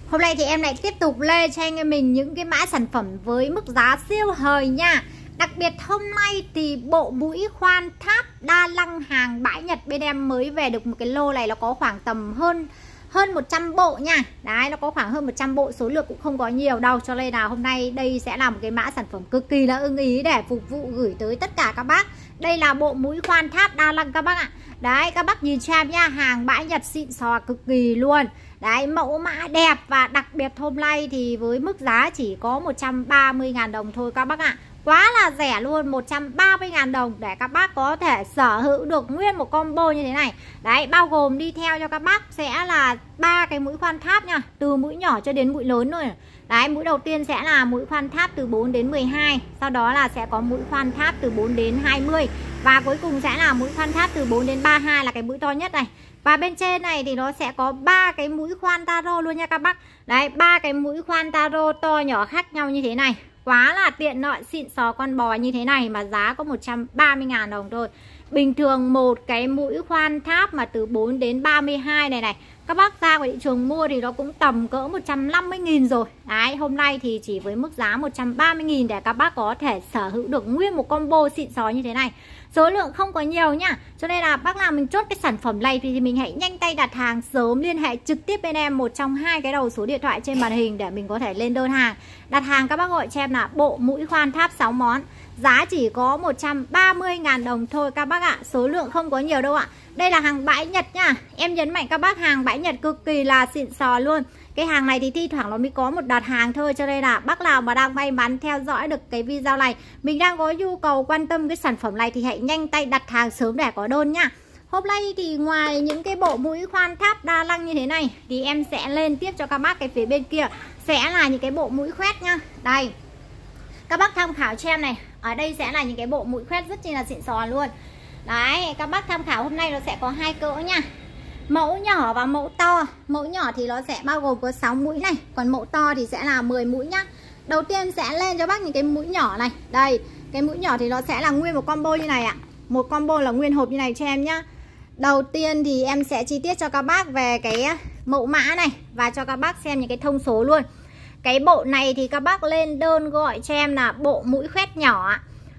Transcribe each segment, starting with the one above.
Hôm nay thì em lại tiếp tục lên cho anh em mình những cái mã sản phẩm với mức giá siêu hời nha. Đặc biệt hôm nay thì bộ mũi khoan tháp đa năng hàng bãi Nhật bên em mới về được một cái lô này, nó có khoảng tầm hơn 100 bộ nha. Đấy, nó có khoảng hơn 100 bộ, số lượng cũng không có nhiều đâu. Cho nên là hôm nay đây sẽ là một cái mã sản phẩm cực kỳ là ưng ý để phục vụ gửi tới tất cả các bác. Đây là bộ mũi khoan tháp đa năng các bác ạ. Đấy, các bác nhìn cho em nha, hàng bãi Nhật xịn sò cực kỳ luôn. Đấy, mẫu mã đẹp và đặc biệt hôm nay thì với mức giá chỉ có 130.000 đồng thôi các bác ạ. Quá là rẻ luôn, 130.000 đồng để các bác có thể sở hữu được nguyên một combo như thế này. Đấy, bao gồm đi theo cho các bác sẽ là 3 cái mũi khoan tháp nha, từ mũi nhỏ cho đến mũi lớn thôi. Đấy, mũi đầu tiên sẽ là mũi khoan tháp từ 4 đến 12, sau đó là sẽ có mũi khoan tháp từ 4 đến 20 và cuối cùng sẽ là mũi khoan tháp từ 4 đến 32 là cái mũi to nhất này. Và bên trên này thì nó sẽ có 3 cái mũi khoan taro luôn nha các bác. Đấy, 3 cái mũi khoan taro to nhỏ khác nhau như thế này. Quá là tiện lợi, xịn sò con bò như thế này mà giá có 130.000 đồng thôi. Bình thường một cái mũi khoan tháp mà từ 4 đến 32 này các bác ra ngoài thị trường mua thì nó cũng tầm cỡ 150.000 rồi. Đấy, hôm nay thì chỉ với mức giá 130.000 để các bác có thể sở hữu được nguyên một combo xịn sò như thế này. Số lượng không có nhiều nhá. Cho nên là bác nào mình chốt cái sản phẩm này thì mình hãy nhanh tay đặt hàng sớm, liên hệ trực tiếp bên em một trong hai cái đầu số điện thoại trên màn hình để mình có thể lên đơn hàng. Đặt hàng các bác gọi cho em là bộ mũi khoan tháp 6 món. Giá chỉ có 130.000 đồng thôi các bác ạ. Số lượng không có nhiều đâu ạ. Đây là hàng bãi Nhật nha. Em nhấn mạnh các bác, hàng bãi Nhật cực kỳ là xịn sò luôn. Cái hàng này thì thi thoảng nó mới có một đợt hàng thôi. Cho nên là bác nào mà đang may mắn theo dõi được cái video này, mình đang có nhu cầu quan tâm cái sản phẩm này thì hãy nhanh tay đặt hàng sớm để có đơn nha. Hôm nay thì ngoài những cái bộ mũi khoan tháp đa năng như thế này thì em sẽ lên tiếp cho các bác cái phía bên kia sẽ là những cái bộ mũi khoét nha. Đây, các bác tham khảo cho em này. Ở đây sẽ là những cái bộ mũi khoét rất là xịn sò luôn. Đấy, các bác tham khảo hôm nay nó sẽ có hai cỡ nha. Mẫu nhỏ và mẫu to. Mẫu nhỏ thì nó sẽ bao gồm có 6 mũi này, còn mẫu to thì sẽ là 10 mũi nhá. Đầu tiên sẽ lên cho bác những cái mũi nhỏ này. Đây, cái mũi nhỏ thì nó sẽ là nguyên một combo như này ạ. Một combo là nguyên hộp như này cho em nhá. Đầu tiên thì em sẽ chi tiết cho các bác về cái mẫu mã này và cho các bác xem những cái thông số luôn. Cái bộ này thì các bác lên đơn gọi cho em là bộ mũi khoét nhỏ.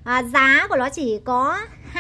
Giá của nó chỉ có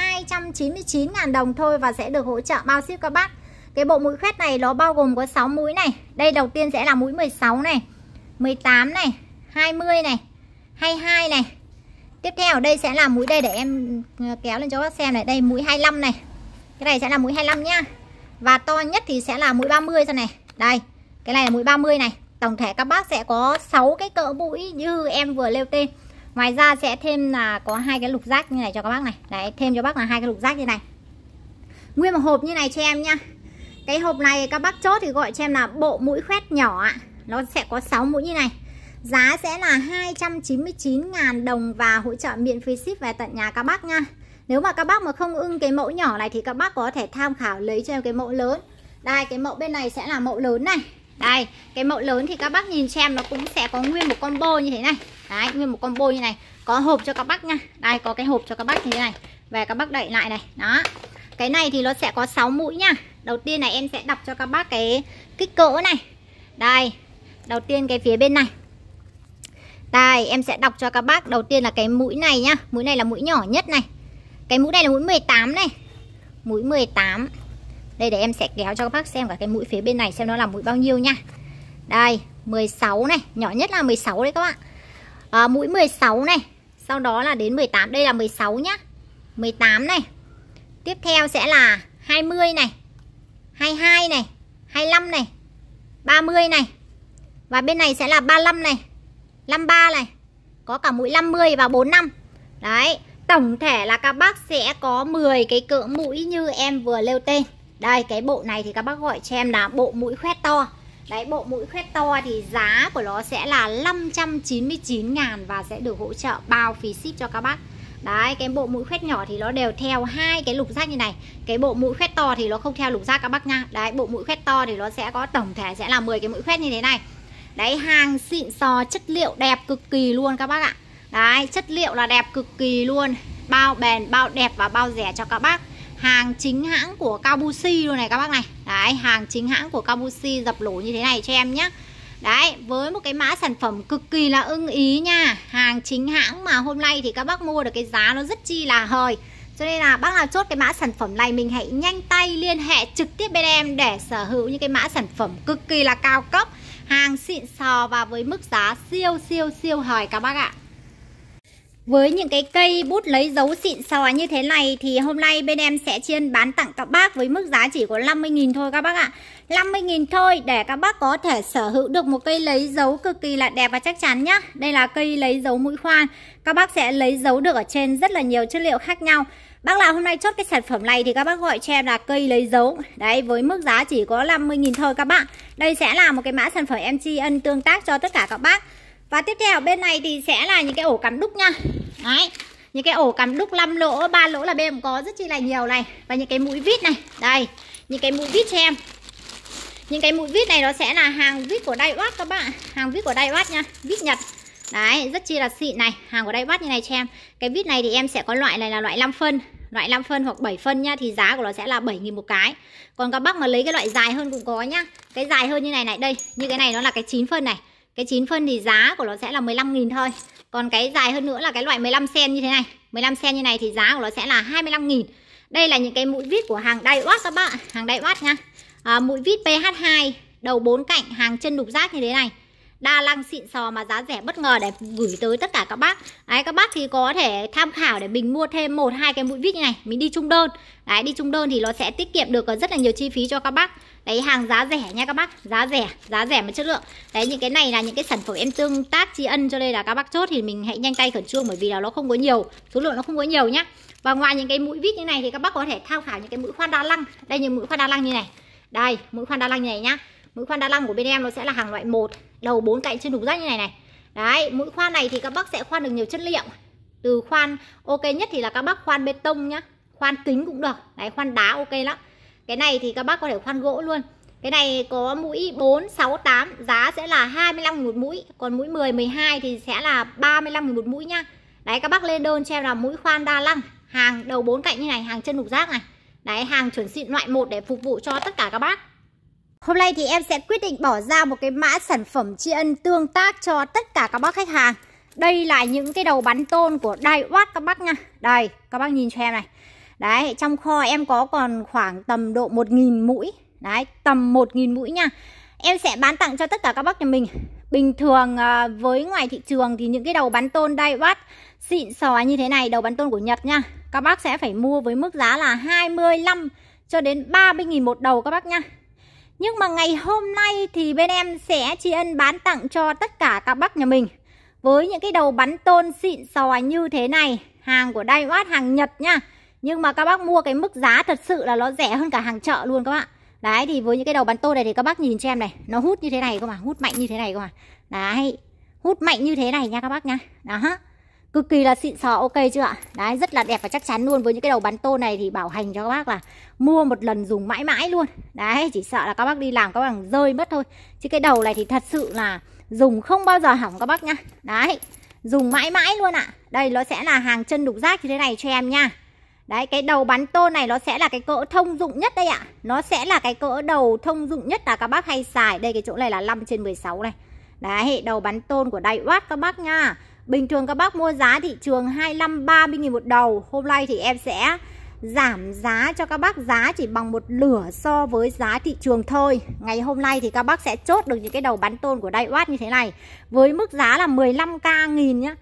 299.000 đồng thôi và sẽ được hỗ trợ bao ship các bác. Cái bộ mũi khoét này nó bao gồm có 6 mũi này. Đây đầu tiên sẽ là mũi 16 này, 18 này, 20 này, 22 này. Tiếp theo ở đây sẽ là mũi, đây để em kéo lên cho các bác xem này. Đây mũi 25 này. Cái này sẽ là mũi 25 nhá. Và to nhất thì sẽ là mũi 30 ra này. Đây, cái này là mũi 30 này. Tổng thể các bác sẽ có 6 cái cỡ mũi như em vừa nêu tên. Ngoài ra sẽ thêm là có hai cái lục giác như này cho các bác này. Đấy, thêm cho bác là hai cái lục giác như này. Nguyên một hộp như này cho em nha. Cái hộp này các bác chốt thì gọi cho em là bộ mũi khoét nhỏ ạ. Nó sẽ có 6 mũi như này. Giá sẽ là 299.000 đồng và hỗ trợ miễn phí ship về tận nhà các bác nha. Nếu mà các bác mà không ưng cái mẫu nhỏ này thì các bác có thể tham khảo lấy cho em cái mẫu lớn. Đây, cái mẫu bên này sẽ là mẫu lớn này. Đây, cái mẫu lớn thì các bác nhìn xem nó cũng sẽ có nguyên một combo như thế này. Đấy, nguyên một combo như này. Có hộp cho các bác nha. Đây, có cái hộp cho các bác như thế này. Về các bác đậy lại này. Đó. Cái này thì nó sẽ có 6 mũi nha. Đầu tiên này em sẽ đọc cho các bác cái kích cỡ này. Đây, đầu tiên cái phía bên này. Đây, em sẽ đọc cho các bác. Đầu tiên là cái mũi này nhá. Mũi này là mũi nhỏ nhất này. Cái mũi này là mũi 18 này. Mũi 18. Đây để em sẽ kéo cho các bác xem cả cái mũi phía bên này xem nó là mũi bao nhiêu nha. Đây, 16 này, nhỏ nhất là 16 đấy các bạn. Mũi 16 này, sau đó là đến 18, đây là 16 nhá. 18 này. Tiếp theo sẽ là 20 này, 22 này, 25 này, 30 này. Và bên này sẽ là 35 này, 53 này. Có cả mũi 50 và 45. Đấy, tổng thể là các bác sẽ có 10 cái cỡ mũi như em vừa nêu tên. Đây, cái bộ này thì các bác gọi cho em là bộ mũi khoét to. Đấy, bộ mũi khoét to thì giá của nó sẽ là 599.000 và sẽ được hỗ trợ bao phí ship cho các bác. Đấy, cái bộ mũi khoét nhỏ thì nó đều theo hai cái lục giác như này. Cái bộ mũi khoét to thì nó không theo lục giác các bác nha. Đấy, bộ mũi khoét to thì nó sẽ có tổng thể sẽ là 10 cái mũi khoét như thế này. Đấy, hàng xịn sò, chất liệu đẹp cực kỳ luôn các bác ạ. Đấy, chất liệu là đẹp cực kỳ luôn. Bao bền, bao đẹp và bao rẻ cho các bác. Hàng chính hãng của Kabushi luôn này các bác này. Đấy, hàng chính hãng của Kabushi dập lỗ như thế này cho em nhé. Đấy, với một cái mã sản phẩm cực kỳ là ưng ý nha. Hàng chính hãng mà hôm nay thì các bác mua được cái giá nó rất chi là hời. Cho nên là bác nào chốt cái mã sản phẩm này mình hãy nhanh tay liên hệ trực tiếp bên em để sở hữu những cái mã sản phẩm cực kỳ là cao cấp, hàng xịn sò và với mức giá siêu hời các bác ạ. Với những cái cây bút lấy dấu xịn sò như thế này thì hôm nay bên em sẽ chiên bán tặng các bác với mức giá chỉ có 50.000 thôi các bác ạ. 50.000 thôi để các bác có thể sở hữu được một cây lấy dấu cực kỳ là đẹp và chắc chắn nhá. Đây là cây lấy dấu mũi khoan. Các bác sẽ lấy dấu được ở trên rất là nhiều chất liệu khác nhau. Bác nào hôm nay chốt cái sản phẩm này thì các bác gọi cho em là cây lấy dấu. Đấy, với mức giá chỉ có 50.000 thôi các bạn. Đây sẽ là một cái mã sản phẩm em tri ân tương tác cho tất cả các bác. Và tiếp theo bên này thì sẽ là những cái ổ cắm đúc nha. Đấy, những cái ổ cắm đúc 5 lỗ, 3 lỗ là bên em có rất chi là nhiều này. Và những cái mũi vít này. Đây, những cái mũi vít cho em. Những cái mũi vít này nó sẽ là hàng vít của Daiwa các bạn. Hàng vít của Daiwa nha, vít Nhật. Đấy, rất chi là xịn này, hàng của Daiwa như này cho em. Cái vít này thì em sẽ có loại này là loại 5 phân, loại 5 phân hoặc 7 phân nhá, thì giá của nó sẽ là 7.000 một cái. Còn các bác mà lấy cái loại dài hơn cũng có nhá. Cái dài hơn như này này, đây, như cái này nó là cái 9 phân này. Cái 9 phân thì giá của nó sẽ là 15.000 thôi. Còn cái dài hơn nữa là cái loại 15 cm như thế này. 15 cm như này thì giá của nó sẽ là 25.000. Đây là những cái mũi vít của hàng Daiwa các bạn, hàng Daiwa nha. Mũi vít PH2, đầu 4 cạnh, hàng chân đục rác như thế này. Đa năng xịn sò mà giá rẻ bất ngờ để gửi tới tất cả các bác. Đấy, các bác thì có thể tham khảo để mình mua thêm 1-2 cái mũi vít như này, mình đi chung đơn. Đấy, đi chung đơn thì nó sẽ tiết kiệm được rất là nhiều chi phí cho các bác. Đấy, hàng giá rẻ nha các bác, giá rẻ mà chất lượng. Đấy, những cái này là những cái sản phẩm em tương tác tri ân, cho nên là các bác chốt thì mình hãy nhanh tay khẩn trương, bởi vì là nó không có nhiều, số lượng nó không có nhiều nhá. Và ngoài những cái mũi vít như này thì các bác có thể tham khảo những cái mũi khoan đa năng. Đây, những mũi khoan đa năng như này. Đây, mũi khoan đa năng như này nhá. Mũi khoan đa năng của bên em nó sẽ là hàng loại 1, đầu 4 cạnh chân đục rác như này này. Đấy, mũi khoan này thì các bác sẽ khoan được nhiều chất liệu. Từ khoan ok nhất thì là các bác khoan bê tông nhá, khoan kính cũng được. Đấy, khoan đá ok lắm. Cái này thì các bác có thể khoan gỗ luôn. Cái này có mũi 4, 6, 8, giá sẽ là 25.000 một mũi. Còn mũi 10, 12 thì sẽ là 35.000 một mũi nhá. Đấy, các bác lên đơn cho em là mũi khoan đa năng, hàng đầu 4 cạnh như này, hàng chân đục rác này. Đấy, hàng chuẩn xịn loại 1 để phục vụ cho tất cả các bác. Hôm nay thì em sẽ quyết định bỏ ra một cái mã sản phẩm tri ân tương tác cho tất cả các bác khách hàng. Đây là những cái đầu bắn tôn của Daiwa các bác nha. Đây, các bác nhìn cho em này. Đấy, trong kho em có còn khoảng tầm độ 1.000 mũi. Đấy, tầm 1.000 mũi nha. Em sẽ bán tặng cho tất cả các bác nhà mình. Bình thường với ngoài thị trường thì những cái đầu bắn tôn Daiwa xịn sò như thế này, đầu bắn tôn của Nhật nha, các bác sẽ phải mua với mức giá là 25 cho đến 30.000 một đầu các bác nha. Nhưng mà ngày hôm nay thì bên em sẽ tri ân bán tặng cho tất cả các bác nhà mình với những cái đầu bắn tôn xịn sò như thế này, hàng của Daiwa, hàng Nhật nha. Nhưng mà các bác mua cái mức giá thật sự là nó rẻ hơn cả hàng chợ luôn các bạn. Đấy, thì với những cái đầu bắn tôn này thì các bác nhìn cho em này, nó hút như thế này cơ mà, hút mạnh như thế này cơ mà. Đấy, hút mạnh như thế này nha các bác nha. Đó, cực kỳ là xịn sò ok chưa ạ? Đấy, rất là đẹp và chắc chắn luôn. Với những cái đầu bắn tôn này thì bảo hành cho các bác là mua một lần dùng mãi mãi luôn. Đấy, chỉ sợ là các bác đi làm các bác rơi mất thôi. Chứ cái đầu này thì thật sự là dùng không bao giờ hỏng các bác nha. Đấy, dùng mãi mãi luôn ạ. Đây, nó sẽ là hàng chân đục rác như thế này cho em nha. Đấy, cái đầu bắn tôn này nó sẽ là cái cỡ thông dụng nhất đây ạ. Nó sẽ là cái cỡ đầu thông dụng nhất là các bác hay xài. Đây, cái chỗ này là 5/16 này. Đấy, đầu bắn tôn của Daiwa các bác nha. Bình thường các bác mua giá thị trường 25-30.000 một đầu. Hôm nay thì em sẽ giảm giá cho các bác, giá chỉ bằng 1/2 so với giá thị trường thôi. Ngày hôm nay thì các bác sẽ chốt được những cái đầu bắn tôn của Daiwa như thế này với mức giá là 15.000 nhá.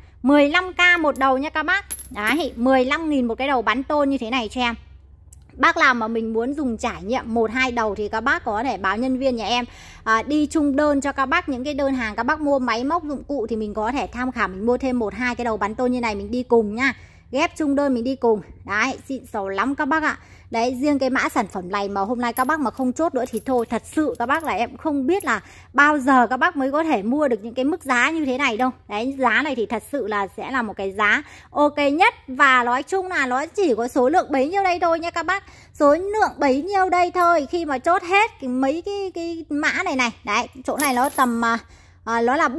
15k một đầu nha các bác. Đấy, 15.000 một cái đầu bắn tôn như thế này cho em. Bác nào mà mình muốn dùng trải nghiệm 1-2 đầu thì các bác có thể báo nhân viên nhà em đi chung đơn cho các bác những cái đơn hàng. Các bác mua máy móc dụng cụ thì mình có thể tham khảo, mình mua thêm 1-2 cái đầu bắn tôn như này mình đi cùng nha. Ghép chung đơn mình đi cùng. Đấy, xịn sò lắm các bác ạ. Đấy, riêng cái mã sản phẩm này mà hôm nay các bác mà không chốt nữa thì thôi, thật sự các bác là em không biết là bao giờ các bác mới có thể mua được những cái mức giá như thế này đâu. Đấy, giá này thì thật sự là sẽ là một cái giá ok nhất. Và nói chung là nó chỉ có số lượng bấy nhiêu đây thôi nha các bác. Số lượng bấy nhiêu đây thôi. Khi mà chốt hết mấy cái mã này này. Đấy, chỗ này nó tầm nó là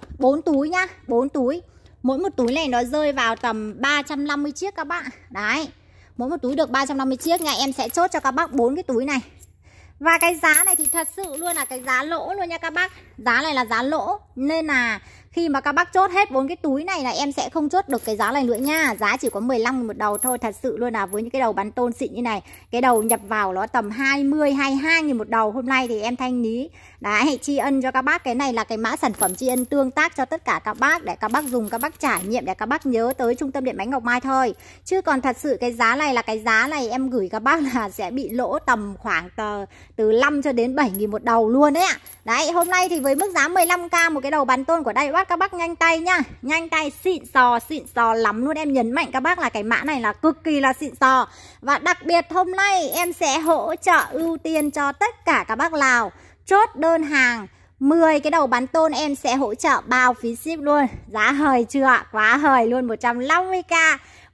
4 túi nhá, 4 túi. Mỗi một túi này nó rơi vào tầm 350 chiếc các bạn. Đấy, mỗi một túi được 350 chiếc nha. Em sẽ chốt cho các bác 4 cái túi này. Và cái giá này thì thật sự luôn là cái giá lỗ luôn nha các bác. Giá này là giá lỗ. Nên là khi mà các bác chốt hết 4 cái túi này là em sẽ không chốt được cái giá này nữa nha. Giá chỉ có 15.000 một đầu thôi. Thật sự luôn là với những cái đầu bán tôn xịn như này, cái đầu nhập vào nó tầm 20, 22.000 một đầu. Hôm nay thì em thanh lý đấy, tri ân cho các bác. Cái này là cái mã sản phẩm tri ân tương tác cho tất cả các bác, để các bác dùng, các bác trải nghiệm, để các bác nhớ tới Trung tâm Điện Máy Ngọc Mai thôi. Chứ còn thật sự cái giá này là cái giá này em gửi các bác là sẽ bị lỗ tầm khoảng từ 5 cho đến 7.000 một đầu luôn đấy ạ. Đấy, hôm nay thì với mức giá 15k một cái đầu bán tôn của Daiwatt, các bác nhanh tay nhá. Nhanh tay, xịn sò lắm luôn. Em nhấn mạnh các bác là cái mã này là cực kỳ là xịn sò. Và đặc biệt hôm nay em sẽ hỗ trợ ưu tiên cho tất cả các bác Lào chốt đơn hàng 10 cái đầu bán tôn, em sẽ hỗ trợ bao phí ship luôn. Giá hời chưa? Quá hời luôn. 150k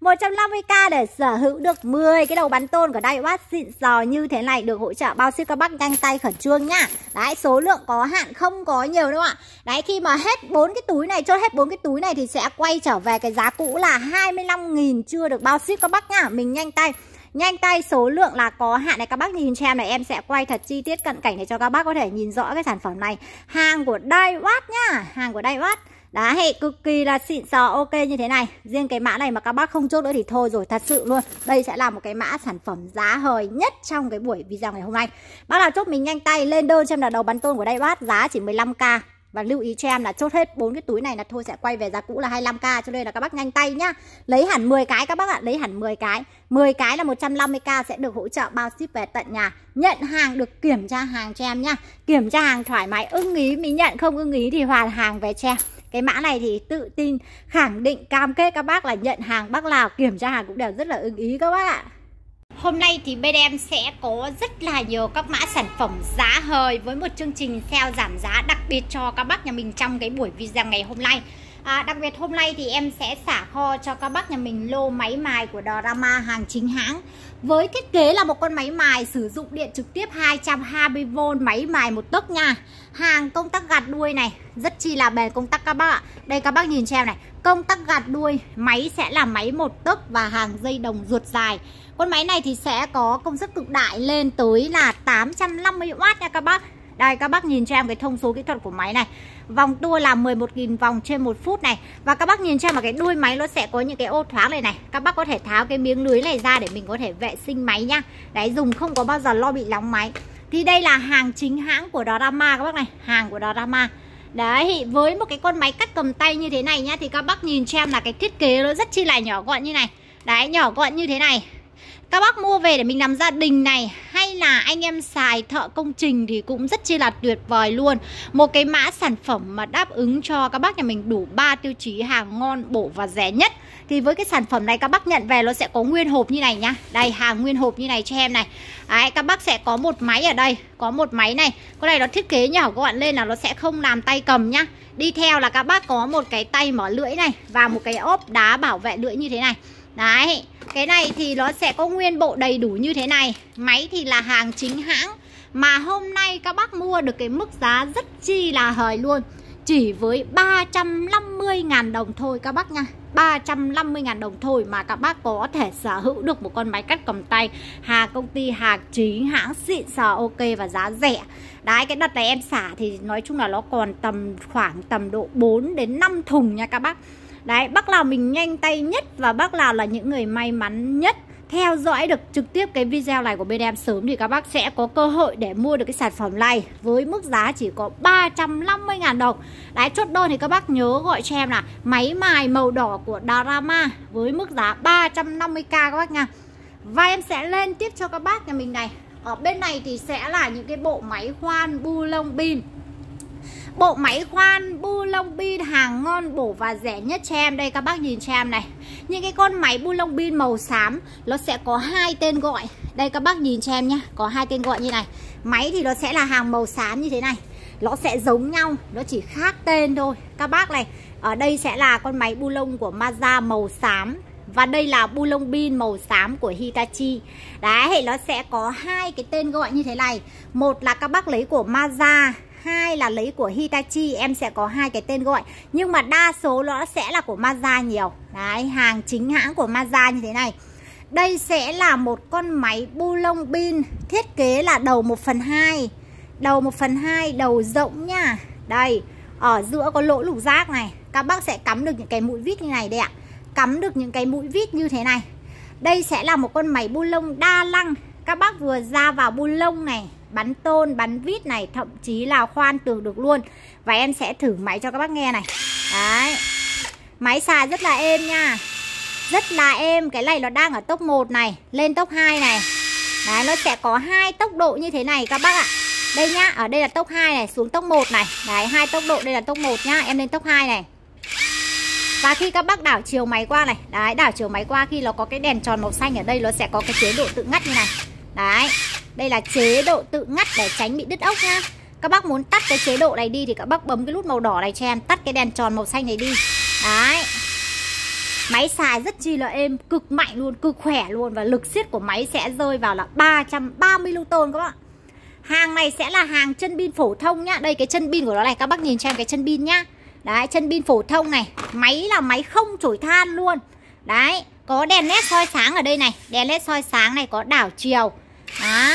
150k để sở hữu được 10 cái đầu bán tôn của Daiwatt xịn sò như thế này, được hỗ trợ bao ship. Các bác nhanh tay khẩn trương nhá. Đấy, số lượng có hạn, không có nhiều đâu ạ. Đấy, khi mà hết 4 cái túi này, chốt hết 4 cái túi này thì sẽ quay trở về cái giá cũ là 25.000 chưa được bao ship các bác nhá. Mình nhanh tay. Nhanh tay, số lượng là có hạn này. Các bác nhìn cho em này, em sẽ quay thật chi tiết cận cảnh để cho các bác có thể nhìn rõ cái sản phẩm này. Hàng của Daiwatt nhá, hàng của Daiwatt. Đấy, cực kỳ là xịn sò, ok như thế này. Riêng cái mã này mà các bác không chốt nữa thì thôi rồi, thật sự luôn. Đây sẽ là một cái mã sản phẩm giá hời nhất trong cái buổi video ngày hôm nay. Bác nào chốt mình nhanh tay lên đơn cho em là đầu bán tôn của Daiwatt, giá chỉ 15k. Và lưu ý cho em là chốt hết 4 cái túi này là thôi sẽ quay về giá cũ là 25k. Cho nên là các bác nhanh tay nhá. Lấy hẳn 10 cái các bác ạ, lấy hẳn 10 cái. 10 cái là 150k sẽ được hỗ trợ bao ship về tận nhà. Nhận hàng được kiểm tra hàng cho em nhá. Kiểm tra hàng thoải mái, ưng ý mình nhận, không ưng ý thì hoàn hàng về cho em. Cái mã này thì tự tin, khẳng định, cam kết các bác là nhận hàng bác Lào kiểm tra hàng cũng đều rất là ưng ý các bác ạ. Hôm nay thì bên em sẽ có rất là nhiều các mã sản phẩm giá hời với một chương trình sale giảm giá đặc biệt cho các bác nhà mình trong cái buổi video ngày hôm nay. Đặc biệt hôm nay thì em sẽ xả kho cho các bác nhà mình lô máy mài của Dorama hàng chính hãng. Với thiết kế là một con máy mài sử dụng điện trực tiếp 220V, máy mài 1 tấc nha. Hàng công tắc gạt đuôi này, rất chi là bền công tắc các bác ạ. Đây các bác nhìn cho em này, công tắc gạt đuôi, máy sẽ là máy 1 tấc và hàng dây đồng ruột dài. Con máy này thì sẽ có công suất cực đại lên tới là 850W nha các bác. Đây các bác nhìn cho em cái thông số kỹ thuật của máy này. Vòng tua là 11.000 vòng trên 1 phút này. Và các bác nhìn cho em là cái đuôi máy nó sẽ có những cái ô thoáng này này. Các bác có thể tháo cái miếng lưới này ra để mình có thể vệ sinh máy nhá. Đấy, dùng không có bao giờ lo bị nóng máy. Thì đây là hàng chính hãng của Dorama các bác này. Hàng của Dorama. Đấy, với một cái con máy cắt cầm tay như thế này nhá, thì các bác nhìn cho em là cái thiết kế nó rất chi là nhỏ gọn như này. Đấy, nhỏ gọn như thế này. Các bác mua về để mình làm gia đình này, hay là anh em xài thợ công trình thì cũng rất chi là tuyệt vời luôn. Một cái mã sản phẩm mà đáp ứng cho các bác nhà mình đủ 3 tiêu chí hàng ngon, bổ và rẻ nhất. Thì với cái sản phẩm này các bác nhận về nó sẽ có nguyên hộp như này nhá. Đây, hàng nguyên hộp như này cho em này. Đấy, các bác sẽ có một máy ở đây, có một máy này. Cái này nó thiết kế nhỏ gọn lên là nó sẽ không làm tay cầm nhá. Đi theo là các bác có một cái tay mở lưỡi này và một cái ốp đá bảo vệ lưỡi như thế này. Đấy, cái này thì nó sẽ có nguyên bộ đầy đủ như thế này. Máy thì là hàng chính hãng. Mà hôm nay các bác mua được cái mức giá rất chi là hời luôn. Chỉ với 350.000 đồng thôi các bác nha. 350.000 đồng thôi mà các bác có thể sở hữu được một con máy cắt cầm tay hàng công ty, hàng chính hãng xịn sò, ok và giá rẻ. Đấy, cái đợt này em xả thì nói chung là nó còn khoảng tầm độ 4 đến 5 thùng nha các bác. Đấy, bác nào mình nhanh tay nhất và bác nào là những người may mắn nhất theo dõi được trực tiếp cái video này của bên em sớm thì các bác sẽ có cơ hội để mua được cái sản phẩm này với mức giá chỉ có 350.000 đồng. Đấy, chốt đơn thì các bác nhớ gọi cho em là máy mài màu đỏ của Dorama với mức giá 350k các bác nha. Và em sẽ lên tiếp cho các bác nhà mình này. Ở bên này thì sẽ là những cái bộ máy khoan bu lông pin. Bộ máy khoan bu lông pin hàng ngon, bổ và rẻ nhất cho em. Đây các bác nhìn cho em này. Những cái con máy bu lông pin màu xám nó sẽ có 2 tên gọi. Đây các bác nhìn cho em nhé, có 2 tên gọi như này. Máy thì nó sẽ là hàng màu xám như thế này. Nó sẽ giống nhau, nó chỉ khác tên thôi. Các bác này, ở đây sẽ là con máy bu lông của Mazda màu xám. Và đây là bu lông pin màu xám của Hitachi. Đấy, nó sẽ có 2 cái tên gọi như thế này. Một là các bác lấy của Mazda, 2 là lấy của Hitachi. Em sẽ có 2 cái tên gọi, nhưng mà đa số nó sẽ là của Mazda nhiều. Đấy, hàng chính hãng của Mazda như thế này. Đây sẽ là một con máy bu lông pin thiết kế là đầu 1/2. Đầu 1/2, đầu rộng nha. Đây, ở giữa có lỗ lục giác này. Các bác sẽ cắm được những cái mũi vít như này đây ạ. Cắm được những cái mũi vít như thế này. Đây sẽ là một con máy bu lông đa năng. Các bác vừa ra vào bu lông này, bắn tôn, bắn vít này, thậm chí là khoan tường được luôn. Và em sẽ thử máy cho các bác nghe này. Đấy, máy xài rất là êm nha. Rất là êm. Cái này nó đang ở tốc 1 này, lên tốc 2 này. Đấy, nó sẽ có 2 tốc độ như thế này các bác ạ. Đây nhá, ở đây là tốc 2 này, xuống tốc 1 này. Đấy, 2 tốc độ, đây là tốc 1 nhá. Em lên tốc 2 này. Và khi các bác đảo chiều máy qua này. Đấy, đảo chiều máy qua khi nó có cái đèn tròn màu xanh ở đây, nó sẽ có cái chế độ tự ngắt như này. Đấy, đây là chế độ tự ngắt để tránh bị đứt ốc nhá. Các bác muốn tắt cái chế độ này đi thì các bác bấm cái nút màu đỏ này cho em, tắt cái đèn tròn màu xanh này đi. Đấy, máy xài rất chi là êm, cực mạnh luôn, cực khỏe luôn. Và lực siết của máy sẽ rơi vào là 330 Newton các bạn. Hàng này sẽ là hàng chân pin phổ thông nhá. Đây cái chân pin của nó này, các bác nhìn cho em cái chân pin nhá. Đấy, chân pin phổ thông này. Máy là máy không chổi than luôn. Đấy, có đèn led soi sáng ở đây này. Đèn led soi sáng này, có đảo chiều. Đó.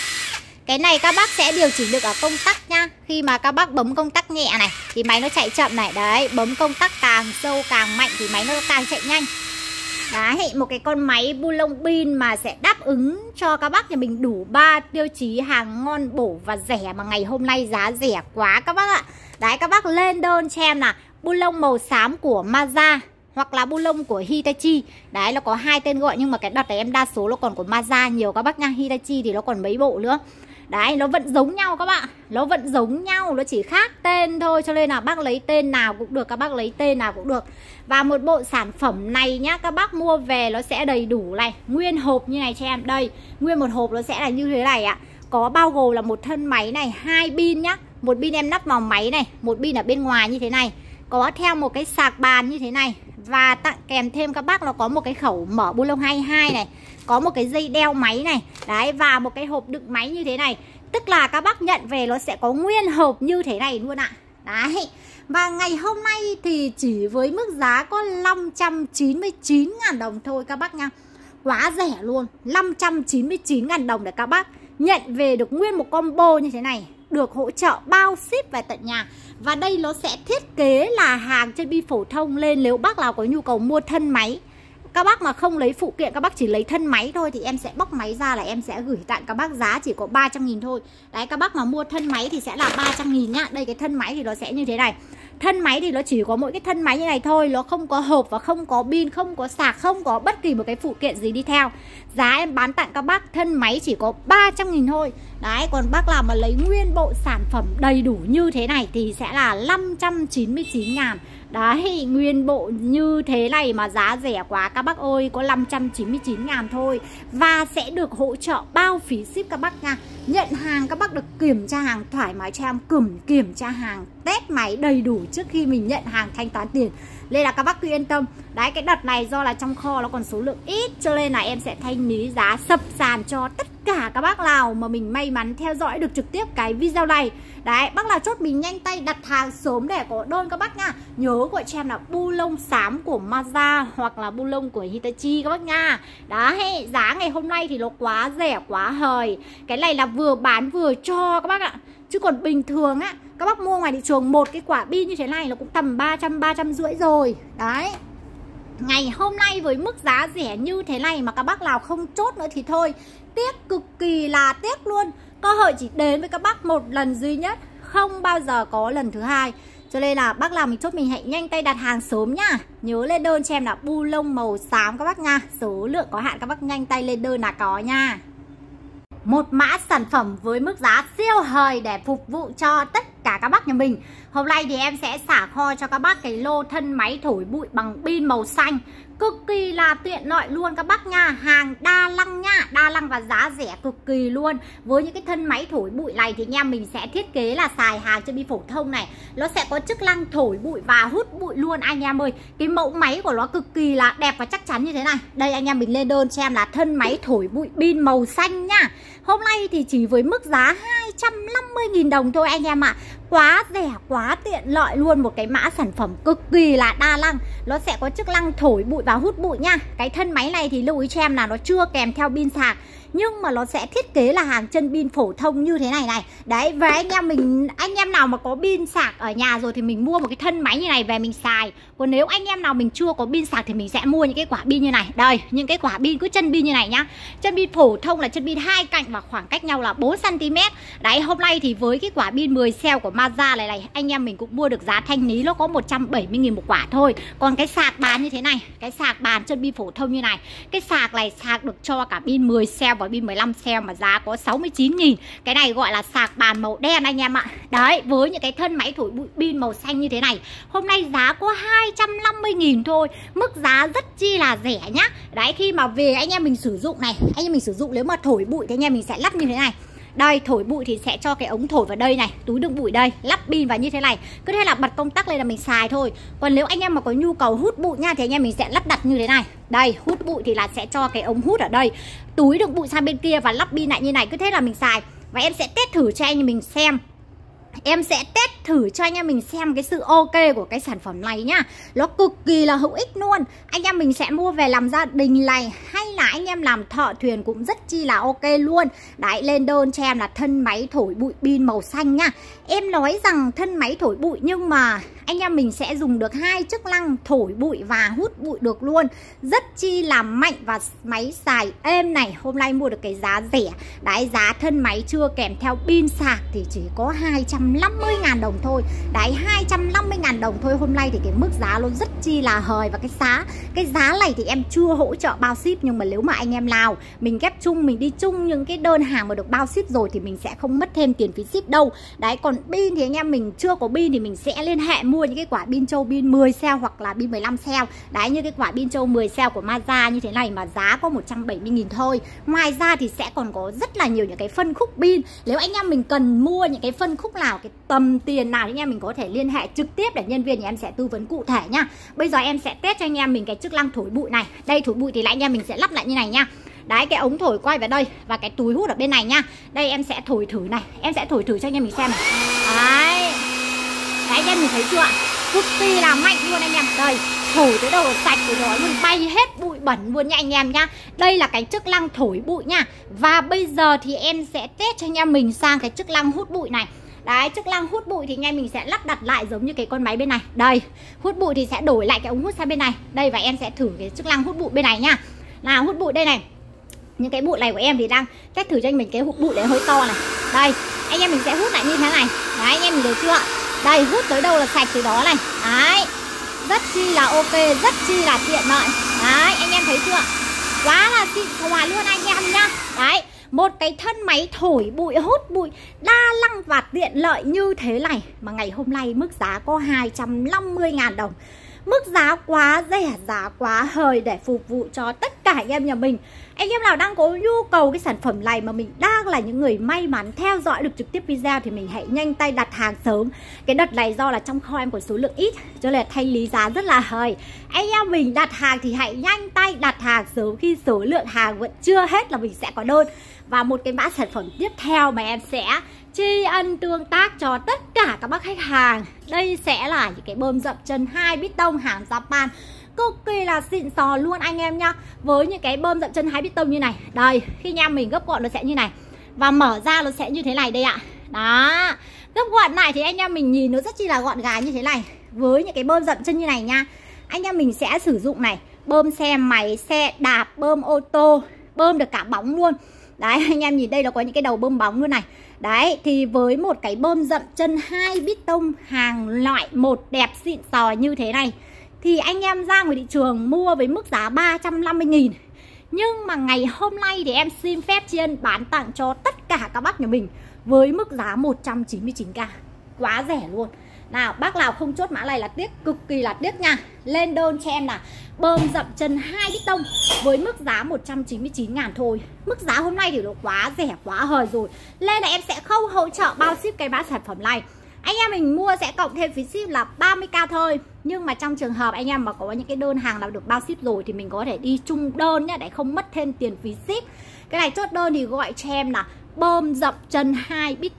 Cái này các bác sẽ điều chỉnh được ở công tắc nhá. Khi mà các bác bấm công tắc nhẹ này thì máy nó chạy chậm này. Đấy, bấm công tắc càng sâu càng mạnh thì máy nó càng chạy nhanh. Đấy, một cái con máy bu lông pin mà sẽ đáp ứng cho các bác nhà mình đủ 3 tiêu chí hàng ngon, bổ và rẻ. Mà ngày hôm nay giá rẻ quá các bác ạ. Đấy, các bác lên đơn cho em là bu lông màu xám của Maza hoặc là bu lông của Hitachi. Đấy, nó có 2 tên gọi nhưng mà cái đợt này em đa số nó còn của Maza nhiều các bác nha. Hitachi thì nó còn mấy bộ nữa. Đấy, nó vẫn giống nhau các bạn. Nó vẫn giống nhau, nó chỉ khác tên thôi. Cho nên là bác lấy tên nào cũng được, các bác lấy tên nào cũng được. Và một bộ sản phẩm này nhá, các bác mua về nó sẽ đầy đủ này. Nguyên hộp như này cho em. Đây, nguyên một hộp nó sẽ là như thế này ạ. Có bao gồm là một thân máy này, 2 pin nhá. Một pin em nắp vào máy này, một pin ở bên ngoài như thế này. Có theo một cái sạc bàn như thế này. Và tặng kèm thêm các bác nó có một cái khẩu mở bu lông 22 này. Có một cái dây đeo máy này. Đấy, và một cái hộp đựng máy như thế này. Tức là các bác nhận về nó sẽ có nguyên hộp như thế này luôn ạ. Đấy. Và ngày hôm nay thì chỉ với mức giá có 599.000 đồng thôi các bác nha. Quá rẻ luôn. 599.000 đồng để các bác nhận về được nguyên một combo như thế này. Được hỗ trợ bao ship về tận nhà. Và đây nó sẽ thiết kế là hàng chân pin phổ thông lên. Nếu bác nào có nhu cầu mua thân máy, các bác mà không lấy phụ kiện, các bác chỉ lấy thân máy thôi, thì em sẽ bóc máy ra là em sẽ gửi tặng các bác giá chỉ có 300.000 thôi. Đấy, các bác mà mua thân máy thì sẽ là 300.000 nhá. Đây cái thân máy thì nó sẽ như thế này. Thân máy thì nó chỉ có mỗi cái thân máy như này thôi. Nó không có hộp và không có pin, không có sạc, không có bất kỳ một cái phụ kiện gì đi theo. Giá em bán tặng các bác thân máy chỉ có 300.000 thôi. Đấy, còn bác nào mà lấy nguyên bộ sản phẩm đầy đủ như thế này thì sẽ là 599.000. Đấy, nguyên bộ như thế này mà giá rẻ quá các bác ơi, có 599.000 thôi. Và sẽ được hỗ trợ bao phí ship các bác nha. Nhận hàng các bác được kiểm tra hàng thoải mái cho em, kiểm tra hàng, test máy đầy đủ trước khi mình nhận hàng thanh toán tiền. Nên là các bác cứ yên tâm. Đấy, cái đợt này do là trong kho nó còn số lượng ít, cho nên là em sẽ thanh lý giá sập sàn cho tất cả các bác nào mà mình may mắn theo dõi được trực tiếp cái video này. Đấy, bác nào chốt mình nhanh tay đặt hàng sớm để có đơn các bác nha. Nhớ gọi cho em là bu lông xám của Maza hoặc là bu lông của Hitachi các bác nha. Đấy, giá ngày hôm nay thì nó quá rẻ, quá hời. Cái này là vừa bán vừa cho các bác ạ. Chứ còn bình thường á, các bác mua ngoài thị trường một cái quả pin như thế này nó cũng tầm 300, 350 rồi. Đấy, ngày hôm nay với mức giá rẻ như thế này mà các bác nào không chốt nữa thì thôi, tiếc, cực kỳ là tiếc luôn. Cơ hội chỉ đến với các bác một lần duy nhất, không bao giờ có lần thứ hai. Cho nên là bác nào mình chốt mình hãy nhanh tay đặt hàng sớm nhá. Nhớ lên đơn cho em là bu lông màu xám các bác nha. Số lượng có hạn, các bác nhanh tay lên đơn là có nha. Một mã sản phẩm với mức giá siêu hời để phục vụ cho tất cả các bác nhà mình. Hôm nay thì em sẽ xả kho cho các bác cái lô thân máy thổi bụi bằng pin màu xanh. Cực kỳ là tiện lợi luôn các bác nha. Hàng đa năng nha, đa năng và giá rẻ cực kỳ luôn. Với những cái thân máy thổi bụi này thì anh em mình sẽ thiết kế là xài hàng chân pin phổ thông này. Nó sẽ có chức năng thổi bụi và hút bụi luôn anh em ơi. Cái mẫu máy của nó cực kỳ là đẹp và chắc chắn như thế này. Đây anh em mình lên đơn cho em là thân máy thổi bụi pin màu xanh nha. Hôm nay thì chỉ với mức giá 250.000 đồng thôi anh em ạ. quá rẻ, quá tiện lợi luôn. Một cái mã sản phẩm cực kỳ là đa năng. Nó sẽ có chức năng thổi bụi và hút bụi nha. Cái thân máy này thì lưu ý cho em là nó chưa kèm theo pin sạc, nhưng mà nó sẽ thiết kế là hàng chân pin phổ thông như thế này này. Đấy, và anh em nào mà có pin sạc ở nhà rồi thì mình mua một cái thân máy như này về mình xài. Còn nếu anh em nào mình chưa có pin sạc thì mình sẽ mua những cái quả pin như này. Đây, những cái quả pin cứ chân pin như này nhá. Chân pin phổ thông là chân pin 2 cạnh và khoảng cách nhau là 4 cm. Đấy, hôm nay thì với cái quả pin 10 cell của Mazda này anh em mình cũng mua được giá thanh lý, nó có 170.000 một quả thôi. Còn cái sạc bàn như thế này, cái sạc bàn chân pin phổ thông như này, cái sạc này sạc được cho cả pin 10 cell và pin 15 cell mà giá có 69.000. Cái này gọi là sạc bàn màu đen anh em ạ. Đấy, với những cái thân máy thổi bụi pin màu xanh như thế này, hôm nay giá có 250.000 thôi. Mức giá rất chi là rẻ nhá. Đấy, khi mà về anh em mình sử dụng này, anh em mình sử dụng nếu mà thổi bụi thì anh em mình sẽ lắp như thế này. Đây, thổi bụi thì sẽ cho cái ống thổi vào đây này, túi đựng bụi đây, lắp pin vào như thế này. Cứ thế là bật công tắc lên là mình xài thôi. Còn nếu anh em mà có nhu cầu hút bụi nha thì anh em mình sẽ lắp đặt như thế này. Đây, hút bụi thì là sẽ cho cái ống hút ở đây, túi đựng bụi sang bên kia và lắp pin lại như này. Cứ thế là mình xài. Và em sẽ test thử cho anh em mình xem. Em sẽ test thử cho anh em mình xem cái sự ok của cái sản phẩm này nhá. Nó cực kỳ là hữu ích luôn. Anh em mình sẽ mua về làm gia đình này, hay là anh em làm thợ thuyền cũng rất chi là ok luôn. Đấy, lên đơn cho em là thân máy thổi bụi pin màu xanh nhá. Em nói rằng thân máy thổi bụi nhưng mà anh em mình sẽ dùng được 2 chức năng thổi bụi và hút bụi được luôn. Rất chi là mạnh và máy xài êm này. Hôm nay mua được cái giá rẻ. Đấy, giá thân máy chưa kèm theo pin sạc thì chỉ có 250.000 đồng thôi. Đấy, 250.000 đồng thôi. Hôm nay thì cái mức giá nó rất chi là hời. Và cái giá này thì em chưa hỗ trợ bao ship. Nhưng mà nếu mà anh em nào mình ghép chung, mình đi chung những cái đơn hàng mà được bao ship rồi thì mình sẽ không mất thêm tiền phí ship đâu. Đấy, còn pin thì anh em mình chưa có pin thì mình sẽ liên hệ mua những cái quả pin châu pin 10 cell hoặc là pin 15 cell. Đấy, như cái quả pin châu 10 cell của Mazda như thế này mà giá có 170.000 thôi. Ngoài ra thì sẽ còn có rất là nhiều những cái phân khúc pin. Nếu anh em mình cần mua những cái phân khúc nào, cái tầm tiền nào thì anh em mình có thể liên hệ trực tiếp để nhân viên nhà em sẽ tư vấn cụ thể nhá. Bây giờ em sẽ test cho anh em mình cái chức năng thổi bụi này. Đây, thổi bụi thì lại anh em mình sẽ lắp lại như này nhá. Đấy, cái ống thổi quay vào đây và cái túi hút ở bên này nhá. Đây, em sẽ thổi thử này. Em sẽ thổi thử cho anh em mình xem này. Đấy, anh em mình thấy chưa ạ? Cực kỳ là mạnh luôn anh em. Đây, thổi tới đâu sạch của nó luôn, bay hết bụi bẩn luôn nha anh em nhá. Đây là cái chức năng thổi bụi nha. Và bây giờ thì em sẽ test cho anh em mình sang cái chức năng hút bụi này. Đấy, chức năng hút bụi thì anh em mình sẽ lắp đặt lại giống như cái con máy bên này. Đây, hút bụi thì sẽ đổi lại cái ống hút sang bên này. Đây, và em sẽ thử cái chức năng hút bụi bên này nha. Nào, hút bụi đây này. Những cái bụi này của em thì đang test thử cho anh mình cái hút bụi đấy hơi to này. Đây, anh em mình sẽ hút lại như thế này. Đấy, anh em mình thấy chưa? Đây, hút tới đâu là sạch từ đó này. Đấy, rất chi là ok, rất chi là tiện lợi. Đấy, anh em thấy chưa? Quá là xịn xòa luôn anh em nhá. Đấy, một cái thân máy thổi bụi, hút bụi đa năng và tiện lợi như thế này mà ngày hôm nay mức giá có 250.000 đồng. Mức giá quá rẻ, giá quá hời để phục vụ cho tất cả anh em nhà mình. Anh em nào đang có nhu cầu cái sản phẩm này mà mình đang là những người may mắn theo dõi được trực tiếp video thì mình hãy nhanh tay đặt hàng sớm. Cái đợt này do là trong kho em có số lượng ít cho nên là thanh lý giá rất là hời. Anh em mình đặt hàng thì hãy nhanh tay đặt hàng sớm, khi số lượng hàng vẫn chưa hết là mình sẽ có đơn. Và một cái mã sản phẩm tiếp theo mà em sẽ tri ân tương tác cho tất cả các bác khách hàng. Đây sẽ là những cái bơm dập chân 2 piston hàng Japan, cực kỳ là xịn sò luôn anh em nhá. Với những cái bơm dập chân 2 piston như này. Đây, khi anh em mình gấp gọn nó sẽ như này. Và mở ra nó sẽ như thế này đây ạ. Đó, gấp gọn lại thì anh em mình nhìn nó rất chi là gọn gàng như thế này. Với những cái bơm dập chân như này nha, anh em mình sẽ sử dụng này, bơm xe máy, xe đạp, bơm ô tô, bơm được cả bóng luôn. Đấy, anh em nhìn đây nó có những cái đầu bơm bóng luôn này. Đấy, thì với một cái bơm dậm chân 2 piston hàng loại một đẹp xịn sò như thế này thì anh em ra ngoài thị trường mua với mức giá 350.000. Nhưng mà ngày hôm nay thì em xin phép tri ân bán tặng cho tất cả các bác nhà mình với mức giá 199k. Quá rẻ luôn. Nào, bác nào không chốt mã này là tiếc, cực kỳ là tiếc nha. Lên đơn cho em là bơm dậm chân 2 piston với mức giá 199.000 thôi. Mức giá hôm nay thì nó quá rẻ, quá hời rồi. Nên là em sẽ không hỗ trợ bao ship cái mã sản phẩm này. Anh em mình mua sẽ cộng thêm phí ship là 30k thôi. Nhưng mà trong trường hợp anh em mà có những cái đơn hàng nào được bao ship rồi thì mình có thể đi chung đơn nhá, để không mất thêm tiền phí ship. Cái này chốt đơn thì gọi cho em là bơm dậm chân 2 piston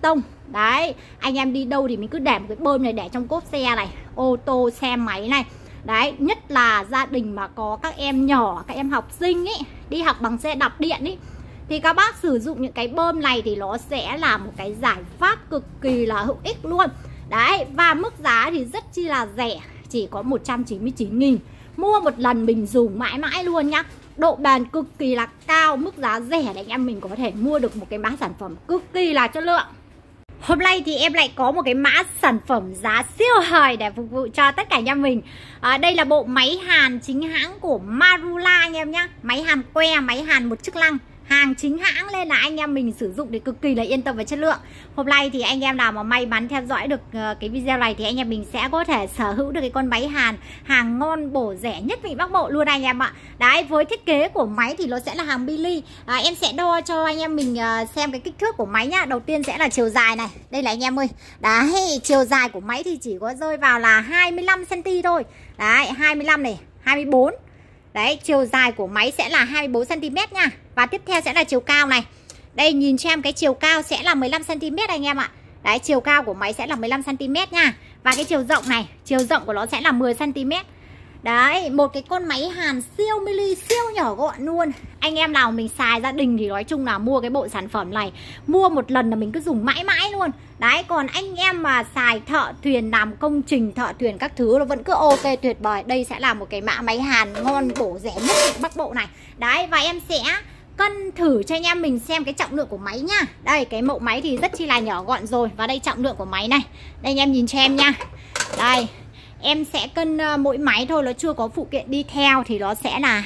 Đấy, anh em đi đâu thì mình cứ để một cái bơm này để trong cốp xe này, ô tô, xe máy này. Đấy, nhất là gia đình mà có các em nhỏ, các em học sinh ấy, đi học bằng xe đạp điện ấy, thì các bác sử dụng những cái bơm này thì nó sẽ là một cái giải pháp cực kỳ là hữu ích luôn. Đấy, và mức giá thì rất chi là rẻ, chỉ có 199.000. Mua một lần mình dùng mãi mãi luôn nhá. Độ bền cực kỳ là cao, mức giá rẻ để anh em mình có thể mua được một cái mã sản phẩm cực kỳ là chất lượng. Hôm nay thì em lại có một cái mã sản phẩm giá siêu hời để phục vụ cho tất cả anh em mình. Đây là bộ máy hàn chính hãng của Marula anh em nhá. Máy hàn que, máy hàn một chức năng, hàng chính hãng nên là anh em mình sử dụng thì cực kỳ là yên tâm về chất lượng. Hôm nay thì anh em nào mà may mắn theo dõi được cái video này thì anh em mình sẽ có thể sở hữu được cái con máy hàn hàng ngon bổ rẻ nhất Vịnh Bắc Bộ luôn anh em ạ. Đấy, với thiết kế của máy thì nó sẽ là hàng Billy. Em sẽ đo cho anh em mình xem cái kích thước của máy nhá. Đầu tiên sẽ là chiều dài này. Đây là anh em ơi. Đấy, chiều dài của máy thì chỉ có rơi vào là 25 cm thôi. Đấy, 25 này, 24. Đấy, chiều dài của máy sẽ là 24 cm nha. Và tiếp theo sẽ là chiều cao này. Đây, nhìn cho em cái chiều cao sẽ là 15 cm anh em ạ. Đấy, chiều cao của máy sẽ là 15 cm nha. Và cái chiều rộng này, chiều rộng của nó sẽ là 10 cm. Đấy, một cái con máy hàn siêu mini, siêu nhỏ gọn luôn. Anh em nào mình xài gia đình thì nói chung là mua cái bộ sản phẩm này, mua một lần là mình cứ dùng mãi mãi luôn. Đấy, còn anh em mà xài thợ thuyền, làm công trình thợ thuyền các thứ nó vẫn cứ ok tuyệt vời. Đây sẽ là một cái mã máy hàn ngon bổ rẻ nhất Bắc Bộ này. Đấy, và em sẽ cân thử cho anh em mình xem cái trọng lượng của máy nha. Đây, cái mẫu máy thì rất chi là nhỏ gọn rồi. Và đây trọng lượng của máy này. Đây anh em nhìn cho em nha. Đây, em sẽ cân mỗi máy thôi, nó chưa có phụ kiện đi theo thì nó sẽ là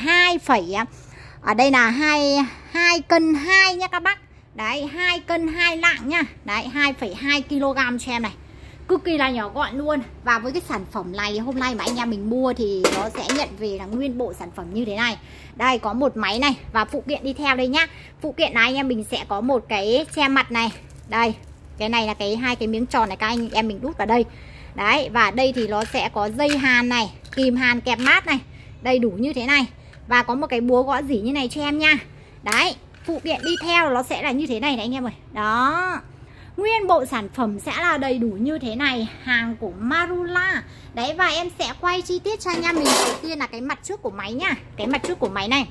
2 cân 2 nha các bác. Đấy, 2 cân 2 lạng nha. Đấy, 2,2 kg cho em này. Cực kỳ là nhỏ gọn luôn. Và với cái sản phẩm này hôm nay mà anh em mình mua thì nó sẽ nhận về là nguyên bộ sản phẩm như thế này. Đây, có một máy này và phụ kiện đi theo đây nhá. Phụ kiện này anh em mình sẽ có một cái che mặt này. Đây, cái này là hai cái miếng tròn này các anh em mình đút vào đây. Đấy, và đây thì nó sẽ có dây hàn này, kìm hàn kẹp mát này, đầy đủ như thế này. Và có một cái búa gõ dỉ như này cho em nha. Đấy, phụ kiện đi theo nó sẽ là như thế này này anh em ơi. Đó, nguyên bộ sản phẩm sẽ là đầy đủ như thế này, hàng của Marula. Đấy, và em sẽ quay chi tiết cho anh em mình. Đầu tiên là cái mặt trước của máy nhá. Cái mặt trước của máy này,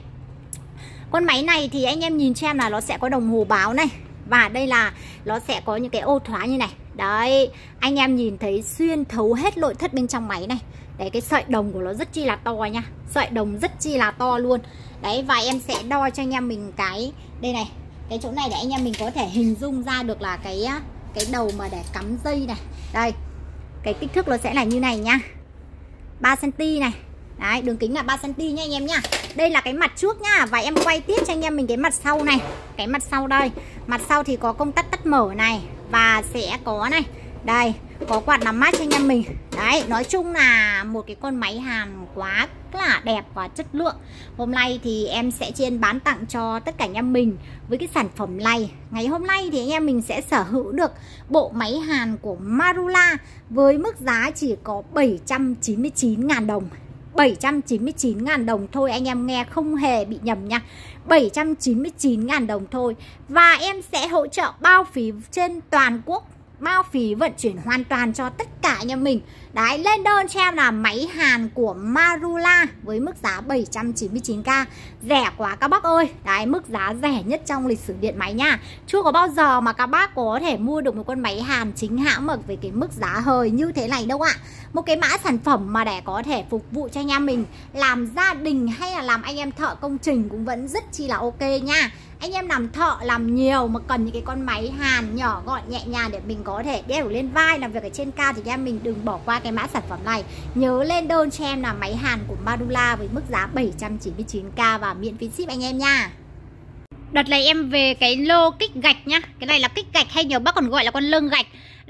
con máy này thì anh em nhìn cho em là nó sẽ có đồng hồ báo này. Và đây là nó sẽ có những cái ô thoáng như này. Đấy, anh em nhìn thấy xuyên thấu hết nội thất bên trong máy này. Đấy, cái sợi đồng của nó rất chi là to nha. Sợi đồng rất chi là to luôn. Đấy, và em sẽ đo cho anh em mình cái đây này, cái chỗ này để anh em mình có thể hình dung ra được là cái đầu mà để cắm dây này. Đây, cái kích thước nó sẽ là như này nha, 3 cm này. Đấy, đường kính là 3 cm nha anh em nhá. Đây là cái mặt trước nhá. Và em quay tiếp cho anh em mình cái mặt sau này. Cái mặt sau đây, mặt sau thì có công tắc tắt mở này. Và sẽ có này, đây, có quạt làm mát cho anh em mình. Đấy, nói chung là một cái con máy hàn quá là đẹp và chất lượng. Hôm nay thì em sẽ chuyên bán tặng cho tất cả anh em mình với cái sản phẩm này. Ngày hôm nay thì anh em mình sẽ sở hữu được bộ máy hàn của Marula với mức giá chỉ có 799.000 đồng. 799.000 đồng thôi, anh em nghe không hề bị nhầm nha. 799.000 đồng thôi. Và em sẽ hỗ trợ bao phí trên toàn quốc, bao phí vận chuyển hoàn toàn cho tất cả anh em mình. Đấy, lên đơn cho em là máy hàn của Marula với mức giá 799k. Rẻ quá các bác ơi. Đấy, mức giá rẻ nhất trong lịch sử điện máy nha. Chưa có bao giờ mà các bác có thể mua được một con máy hàn chính hãng mà với cái mức giá hời như thế này đâu ạ. Một cái mã sản phẩm mà để có thể phục vụ cho anh em mình làm gia đình hay là làm anh em thợ công trình cũng vẫn rất chi là ok nha. Anh em làm thợ làm nhiều mà cần những cái con máy hàn nhỏ gọn nhẹ nhàng để mình có thể đeo lên vai làm việc ở trên cao thì anh em mình đừng bỏ qua cái mã sản phẩm này. Nhớ lên đơn cho em là máy hàn của Marula với mức giá 799k và miễn phí ship anh em nha. Đợt này em về cái lô kích gạch nhá. Cái này là kích gạch hay nhiều bác còn gọi là con lưng gạch.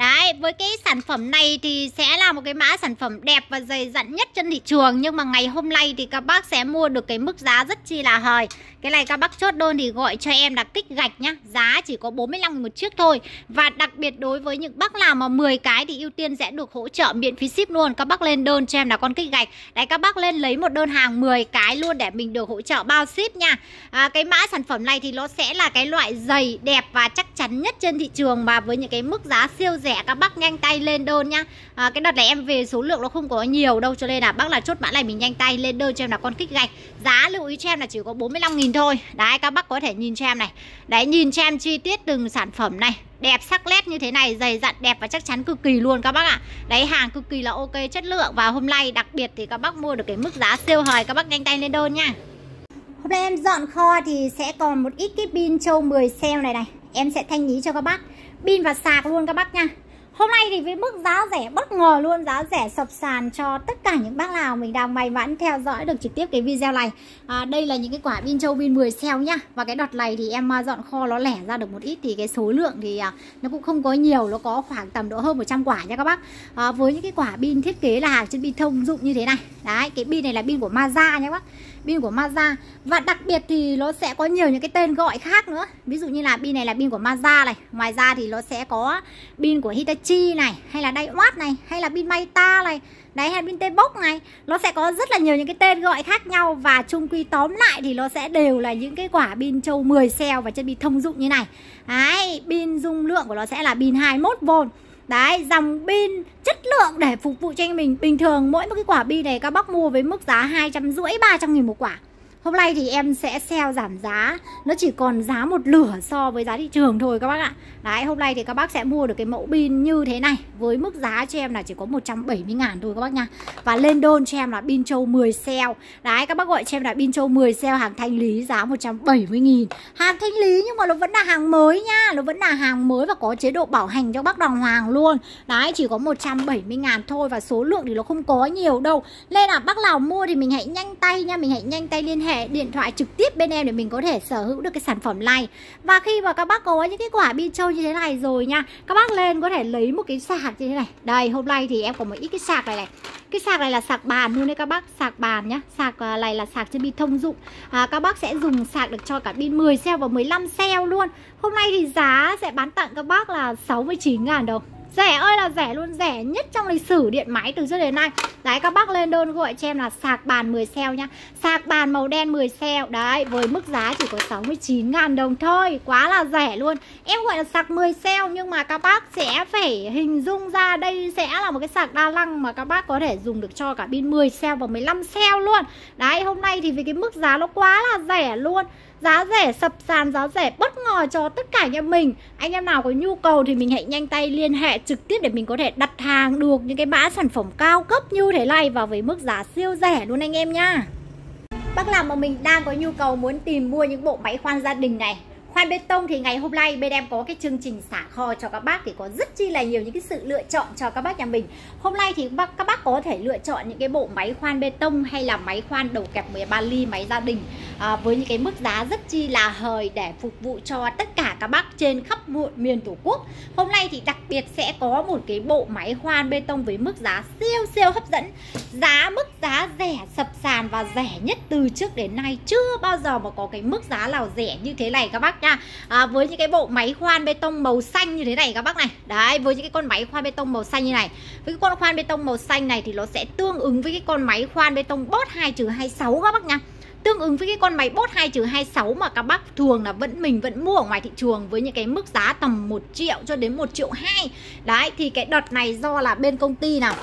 Đấy, với cái sản phẩm này thì sẽ là một cái mã sản phẩm đẹp và dày dặn nhất trên thị trường. Nhưng mà ngày hôm nay thì các bác sẽ mua được cái mức giá rất chi là hời. Cái này các bác chốt đơn thì gọi cho em là kích gạch nhá. Giá chỉ có 45.000 một chiếc thôi. Và đặc biệt đối với những bác nào mà 10 cái thì ưu tiên sẽ được hỗ trợ miễn phí ship luôn. Các bác lên đơn cho em là con kích gạch. Đấy, các bác lên lấy một đơn hàng 10 cái luôn để mình được hỗ trợ bao ship nha. Cái mã sản phẩm này thì nó sẽ là cái loại dày đẹp và chắc chắn nhất trên thị trường. Và với những cái mức giá siêu rẻ, các bác nhanh tay lên đơn nhá. Cái đợt này em về số lượng nó không có nhiều đâu, cho nên là bác là chốt mã này mình nhanh tay lên đơn cho em là con kích gạch. Giá lưu ý cho em là chỉ có 45.000 thôi. Đấy, các bác có thể nhìn cho em này. Đấy, nhìn cho em chi tiết từng sản phẩm này. Đẹp sắc nét như thế này, dày dặn đẹp và chắc chắn cực kỳ luôn các bác ạ. Đấy, hàng cực kỳ là ok, chất lượng. Và hôm nay đặc biệt thì các bác mua được cái mức giá siêu hời, các bác nhanh tay lên đơn nha. Hôm nay em dọn kho thì sẽ còn một ít cái pin Châu 10 sale này này. Em sẽ thanh lý cho các bác pin và sạc luôn các bác nha. Hôm nay thì với mức giá rẻ bất ngờ luôn, giá rẻ sập sàn cho tất cả những bác nào mình đang may mắn theo dõi được trực tiếp cái video này. Đây là những cái quả pin Châu pin 10 sale nhá. Và cái đợt này thì em dọn kho nó lẻ ra được một ít thì cái số lượng thì nó cũng không có nhiều, nó có khoảng tầm độ hơn 100 quả nha các bác. Với những cái quả pin thiết kế là hàng trên pin thông dụng như thế này. Đấy, cái pin này là pin của Mazda nha các bác. Pin của Mazda. Và đặc biệt thì nó sẽ có nhiều những cái tên gọi khác nữa. Ví dụ như là pin này là pin của Mazda này. Ngoài ra thì nó sẽ có pin của Hitachi này, hay là Daiwa này, hay là pin Mayta này. Đấy, hay là pin T-Box này. Nó sẽ có rất là nhiều những cái tên gọi khác nhau. Và chung quy tóm lại thì nó sẽ đều là những cái quả pin Châu 10 cell và chân pin thông dụng như này. Đấy, pin dung lượng của nó sẽ là pin 21V. Đấy, dòng pin chất lượng để phục vụ cho anh mình. Bình thường mỗi một cái quả pin này các bác mua với mức giá 250-300.000 một quả. Hôm nay thì em sẽ sale giảm giá. Nó chỉ còn giá một nửa so với giá thị trường thôi các bác ạ. Đấy, hôm nay thì các bác sẽ mua được cái mẫu pin như thế này với mức giá cho em là chỉ có 170.000 thôi các bác nha. Và lên đơn cho em là pin Châu 10 cell. Đấy, các bác gọi cho em là pin Châu 10 cell hàng thanh lý giá 170.000. Hàng thanh lý nhưng mà nó vẫn là hàng mới nha. Nó vẫn là hàng mới và có chế độ bảo hành cho bác đàng hoàng luôn. Đấy, chỉ có 170.000 thôi. Và số lượng thì nó không có nhiều đâu. Nên là bác nào mua thì mình hãy nhanh tay nha. Mình hãy nhanh tay liên hệ điện thoại trực tiếp bên em để mình có thể sở hữu được cái sản phẩm này. Và khi mà các bác có những cái quả pin Châu như thế này rồi nha, các bác lên có thể lấy một cái sạc như thế này. Đây, hôm nay thì em có một ít cái sạc này này. Cái sạc này là sạc bàn luôn đấy các bác, sạc bàn nhá. Sạc này là sạc trên pin thông dụng. Các bác sẽ dùng sạc được cho cả pin 10 cell và 15 cell luôn. Hôm nay thì giá sẽ bán tặng các bác là 69.000 đồng. Rẻ ơi là rẻ luôn, rẻ nhất trong lịch sử điện máy từ trước đến nay. Đấy, các bác lên đơn gọi cho em là sạc bàn 10 cell nhá. Sạc bàn màu đen 10 cell. Đấy, với mức giá chỉ có 69.000 đồng thôi. Quá là rẻ luôn. Em gọi là sạc 10 cell nhưng mà các bác sẽ phải hình dung ra đây sẽ là một cái sạc đa năng mà các bác có thể dùng được cho cả pin 10 cell và 15 cell luôn. Đấy, hôm nay thì với cái mức giá nó quá là rẻ luôn. Giá rẻ sập sàn, giá rẻ bất ngờ cho tất cả nhà mình. Anh em nào có nhu cầu thì mình hãy nhanh tay liên hệ trực tiếp để mình có thể đặt hàng được những cái mã sản phẩm cao cấp như thế này và với mức giá siêu rẻ luôn anh em nha. Bác nào mà mình đang có nhu cầu muốn tìm mua những bộ máy khoan gia đình này, khoan bê tông thì ngày hôm nay bên em có cái chương trình xả kho cho các bác thì có rất chi là nhiều những cái sự lựa chọn cho các bác nhà mình. Hôm nay thì các bác có thể lựa chọn những cái bộ máy khoan bê tông hay là máy khoan đầu kẹp 13 ly máy gia đình với những cái mức giá rất chi là hời để phục vụ cho tất cả các bác trên khắp miền Tổ quốc. Hôm nay thì đặc biệt sẽ có một cái bộ máy khoan bê tông với mức giá siêu hấp dẫn. Mức giá rẻ sập sàn và rẻ nhất từ trước đến nay. Chưa bao giờ mà có cái mức giá nào rẻ như thế này các bác nha. Với những cái bộ máy khoan bê tông màu xanh như thế này các bác này. Đấy, với những cái con máy khoan bê tông màu xanh như này. Với cái con khoan bê tông màu xanh này thì nó sẽ tương ứng với cái con máy khoan bê tông Boss 2-26 các bác nha. Tương ứng với cái con máy Boss 2-26 mà các bác thường là mình vẫn mua ở ngoài thị trường với những cái mức giá tầm 1 triệu cho đến 1,2 triệu. Đấy, thì cái đợt này do là bên công ty nào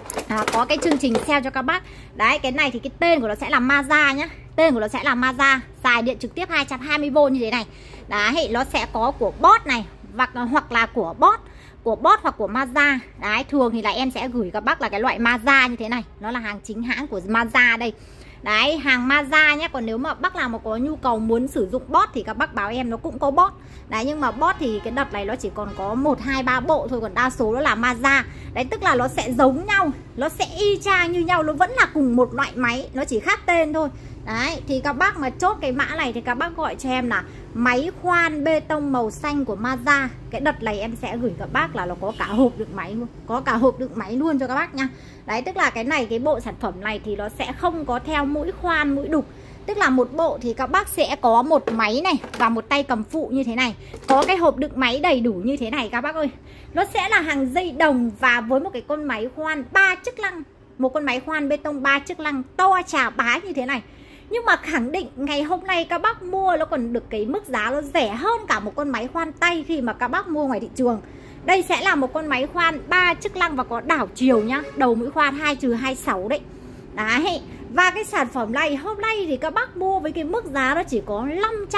có cái chương trình sale cho các bác. Đấy, cái này thì cái tên của nó sẽ là Mazda nhá. Tên của nó sẽ là Mazda, xài điện trực tiếp 220V như thế này. Đấy, nó sẽ có của Boss này hoặc là của Boss hoặc của Mazda. Đấy, thường thì là em sẽ gửi các bác là cái loại Mazda như thế này. Nó là hàng chính hãng của Mazda đây. Đấy, hàng Mazda nhé. Còn nếu mà bác nào mà có nhu cầu muốn sử dụng Boss thì các bác báo em nó cũng có Boss. Đấy, nhưng mà Boss thì cái đợt này nó chỉ còn có 1, 2, 3 bộ thôi. Còn đa số nó là Mazda. Đấy, tức là nó sẽ giống nhau, nó sẽ y chang như nhau. Nó vẫn là cùng một loại máy, nó chỉ khác tên thôi. Đấy, thì các bác mà chốt cái mã này thì các bác gọi cho em là máy khoan bê tông màu xanh của Mazda. Cái đợt này em sẽ gửi các bác là nó có cả hộp đựng máy luôn, có cả hộp đựng máy luôn cho các bác nha. Đấy, tức là cái này, cái bộ sản phẩm này thì nó sẽ không có theo mũi khoan, mũi đục. Tức là một bộ thì các bác sẽ có một máy này và một tay cầm phụ như thế này, có cái hộp đựng máy đầy đủ như thế này các bác ơi. Nó sẽ là hàng dây đồng và với một cái con máy khoan 3 chức năng, một con máy khoan bê tông 3 chức năng to chà bá như thế này. Nhưng mà khẳng định ngày hôm nay các bác mua nó còn được cái mức giá nó rẻ hơn cả một con máy khoan tay khi mà các bác mua ngoài thị trường. Đây sẽ là một con máy khoan 3 chức năng và có đảo chiều nhá, đầu mũi khoan 2-26 đấy. Đấy, và cái sản phẩm này hôm nay thì các bác mua với cái mức giá nó chỉ có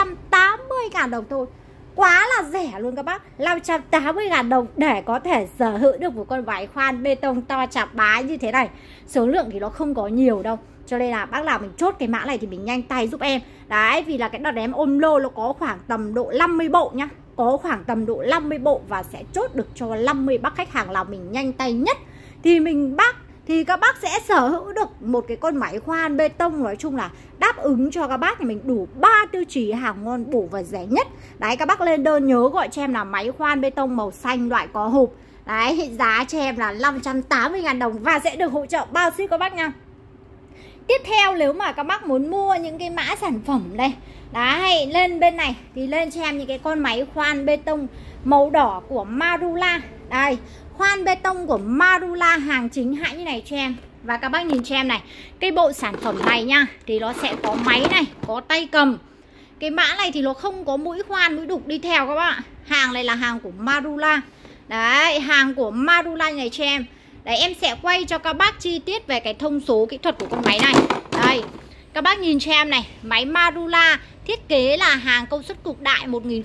580.000 đồng thôi. Quá là rẻ luôn các bác, 580.000 đồng để có thể sở hữu được một con máy khoan bê tông to chà bá như thế này. Số lượng thì nó không có nhiều đâu, cho nên là bác nào mình chốt cái mã này thì mình nhanh tay giúp em. Đấy, vì là cái đợt em ôm lô nó có khoảng tầm độ 50 bộ nhá, có khoảng tầm độ 50 bộ và sẽ chốt được cho 50 bác khách hàng nào mình nhanh tay nhất thì mình thì các bác sẽ sở hữu được một cái con máy khoan bê tông nói chung là đáp ứng cho các bác thì mình đủ 3 tiêu chí hàng ngon bổ và rẻ nhất. Đấy, các bác lên đơn nhớ gọi cho em là máy khoan bê tông màu xanh loại có hộp. Đấy, giá cho em là 580.000 đồng và sẽ được hỗ trợ bao ship các bác nha. Tiếp theo nếu mà các bác muốn mua những cái mã sản phẩm đây, đấy, lên bên này thì lên cho em những cái con máy khoan bê tông màu đỏ của Marula. Đây, khoan bê tông của Marula hàng chính hãng như này cho em. Và các bác nhìn cho em này, cái bộ sản phẩm này nha, thì nó sẽ có máy này, có tay cầm. Cái mã này thì nó không có mũi khoan, mũi đục đi theo các bác ạ. Hàng này là hàng của Marula. Đấy, hàng của Marula này cho em. Đấy, em sẽ quay cho các bác chi tiết về cái thông số kỹ thuật của con máy này. Đây, các bác nhìn cho em này, máy Marula thiết kế là hàng công suất cực đại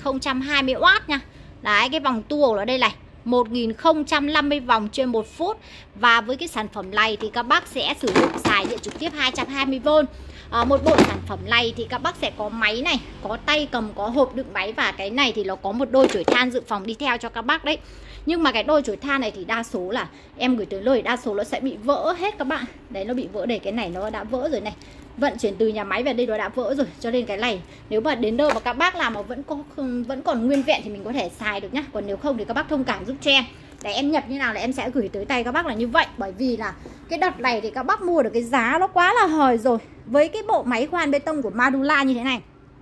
1020W nha. Đấy, cái vòng tua của nó đây này, 1050 vòng trên 1 phút. Và với cái sản phẩm này thì các bác sẽ sử dụng xài điện trực tiếp 220V. Một bộ sản phẩm này thì các bác sẽ có máy này, có tay cầm, có hộp đựng máy. Và cái này thì nó có một đôi chổi than dự phòng đi theo cho các bác đấy. Nhưng mà cái đôi chổi than này thì đa số là em gửi tới lời đa số nó sẽ bị vỡ hết các bạn. Đấy, nó bị vỡ để cái này nó đã vỡ rồi này. Vận chuyển từ nhà máy về đây nó đã vỡ rồi. Cho nên cái này nếu mà đến đâu mà các bác làm mà vẫn còn nguyên vẹn thì mình có thể xài được nhá. Còn nếu không thì các bác thông cảm giúp cho em. Để em nhập như nào là em sẽ gửi tới tay các bác là như vậy. Bởi vì là cái đợt này thì các bác mua được cái giá nó quá là hời rồi. Với cái bộ máy khoan bê tông của Marula như thế này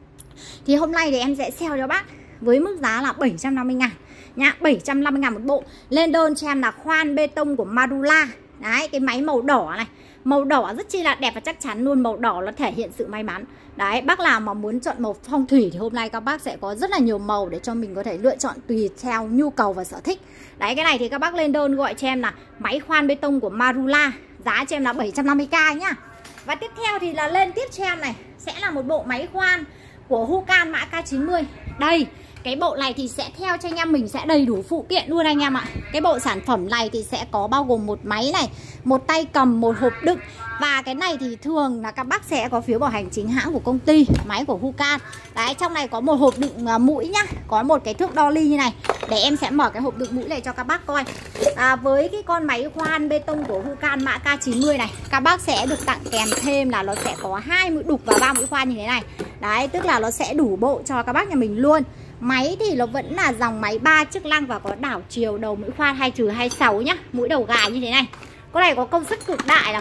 thì hôm nay thì em sẽ sale cho bác với mức giá là 750.000 nhá, 750.000 một bộ. Lên đơn cho em là khoan bê tông của Marula. Đấy, cái máy màu đỏ này, màu đỏ rất chi là đẹp và chắc chắn luôn. Màu đỏ nó thể hiện sự may mắn. Đấy, bác nào mà muốn chọn màu phong thủy thì hôm nay các bác sẽ có rất là nhiều màu để cho mình có thể lựa chọn tùy theo nhu cầu và sở thích. Đấy, cái này thì các bác lên đơn gọi cho em là máy khoan bê tông của Marula. Giá cho em là 750k nhá. Và tiếp theo thì là lên tiếp cho em này sẽ là một bộ máy khoan của Hukan mã K90. Đây, cái bộ này thì sẽ theo cho anh em mình sẽ đầy đủ phụ kiện luôn anh em ạ. Cái bộ sản phẩm này thì sẽ có bao gồm một máy này, một tay cầm, một hộp đựng. Và cái này thì thường là các bác sẽ có phiếu bảo hành chính hãng của công ty, máy của Hukan. Đấy, trong này có một hộp đựng mũi nhá, có một cái thước đo ly như này. Để em sẽ mở cái hộp đựng mũi này cho các bác coi. Với cái con máy khoan bê tông của Hukan mã K90 này, các bác sẽ được tặng kèm thêm là nó sẽ có 2 mũi đục và 3 mũi khoan như thế này. Đấy, tức là nó sẽ đủ bộ cho các bác nhà mình luôn. Máy thì nó vẫn là dòng máy 3 chức năng và có đảo chiều, đầu mũi khoan 2-26 nhá, mũi đầu gà như thế này. Con này có công suất cực đại là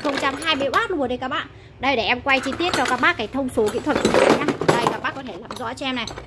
1020W luôn đây các bạn. Đây, để em quay chi tiết cho các bác cái thông số kỹ thuật của nó nhá. Đây, các bác có thể làm rõ cho em này.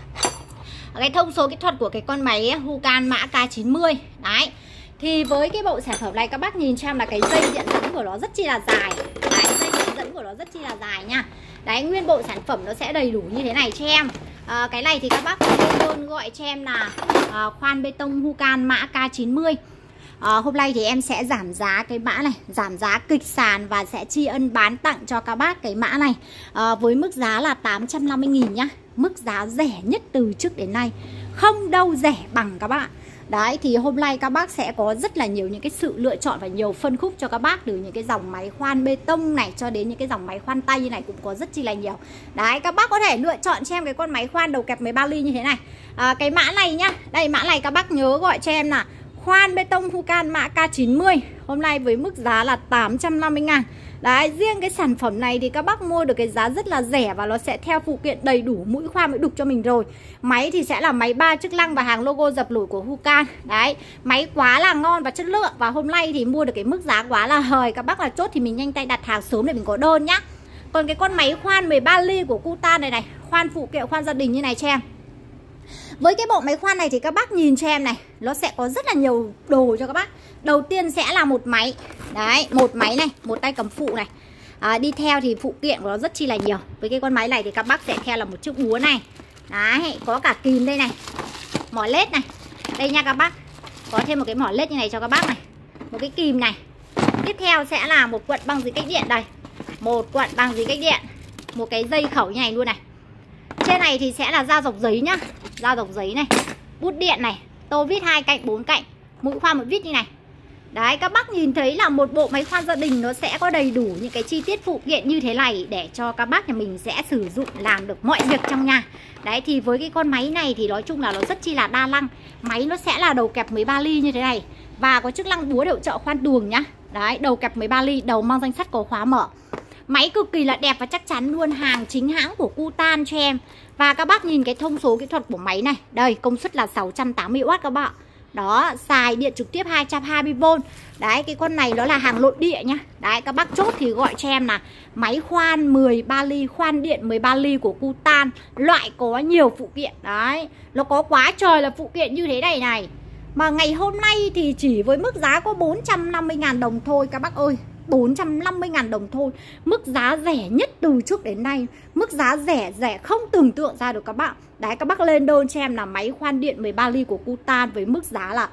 Cái thông số kỹ thuật của cái con máy Hukan mã K90. Đấy, thì với cái bộ sản phẩm này các bác nhìn cho em là cái dây điện dẫn của nó rất chi là dài. Đấy, dây điện dẫn của nó rất chi là dài nha. Đấy, nguyên bộ sản phẩm nó sẽ đầy đủ như thế này cho em. Cái này thì các bác có lên đơn gọi cho em là khoan bê tông Hukan mã K90. Hôm nay thì em sẽ giảm giá cái mã này, giảm giá kịch sàn và sẽ tri ân bán tặng cho các bác cái mã này với mức giá là 850.000 nhá. Mức giá rẻ nhất từ trước đến nay, không đâu rẻ bằng các bạn. Đấy, thì hôm nay các bác sẽ có rất là nhiều những cái sự lựa chọn và nhiều phân khúc cho các bác. Từ những cái dòng máy khoan bê tông này cho đến những cái dòng máy khoan tay như này cũng có rất chi là nhiều. Đấy, các bác có thể lựa chọn cho em cái con máy khoan đầu kẹp 13 ly như thế này. Cái mã này nhá, đây mã này các bác nhớ gọi cho em là khoan bê tông Hucan mã K90. Hôm nay với mức giá là 850.000. Đấy, riêng cái sản phẩm này thì các bác mua được cái giá rất là rẻ và nó sẽ theo phụ kiện đầy đủ mũi khoan mũi đục cho mình rồi. Máy thì sẽ là máy 3 chức năng và hàng logo dập nổi của Hucan. Đấy, máy quá là ngon và chất lượng. Và hôm nay thì mua được cái mức giá quá là hời. Các bác là chốt thì mình nhanh tay đặt hàng sớm để mình có đơn nhá. Còn cái con máy khoan 13 ly của Hucan này này, khoan phụ kiện, khoan gia đình như này cho em. Với cái bộ máy khoan này thì các bác nhìn cho em này, nó sẽ có rất là nhiều đồ cho các bác. Đầu tiên sẽ là một máy. Đấy, một máy này, một tay cầm phụ này. Đi theo thì phụ kiện của nó rất chi là nhiều. Với cái con máy này thì các bác sẽ theo là một chiếc búa này. Đấy, có cả kìm đây này, mỏ lết này. Đây nha các bác, có thêm một cái mỏ lết như này cho các bác này, một cái kìm này. Tiếp theo sẽ là một cuộn băng dính cách điện đây, một cuộn băng dính cách điện, một cái dây khẩu như này luôn này. Trên này thì sẽ là dao dọc giấy nhá, dao dọc giấy này, bút điện này, tô vít 2 cạnh 4 cạnh, mũi khoan một vít như này. Đấy, các bác nhìn thấy là một bộ máy khoan gia đình nó sẽ có đầy đủ những cái chi tiết phụ kiện như thế này để cho các bác nhà mình sẽ sử dụng làm được mọi việc trong nhà. Đấy, thì với cái con máy này thì nói chung là nó rất chi là đa năng. Máy nó sẽ là đầu kẹp 13 ly như thế này và có chức năng búa đậu trợ khoan đường nhá. Đấy, đầu kẹp 13 ly, đầu mang danh sắt có khóa mở. Máy cực kỳ là đẹp và chắc chắn luôn, hàng chính hãng của Hucan cho em. Và các bác nhìn cái thông số kỹ thuật của máy này. Đây, công suất là 680W các bạn. Đó, xài điện trực tiếp 220V. Đấy, cái con này nó là hàng nội địa nhá. Đấy, các bác chốt thì gọi cho em là máy khoan 13 ly, khoan điện 13 ly của Hucan. Loại có nhiều phụ kiện. Đấy, nó có quá trời là phụ kiện như thế này này. Mà ngày hôm nay thì chỉ với mức giá có 450.000 đồng thôi các bác ơi. 450.000 đồng thôi. Mức giá rẻ nhất từ trước đến nay. Mức giá rẻ không tưởng tượng ra được các bạn. Đấy, các bác lên đơn cho em là máy khoan điện 13 ly của Hucan với mức giá là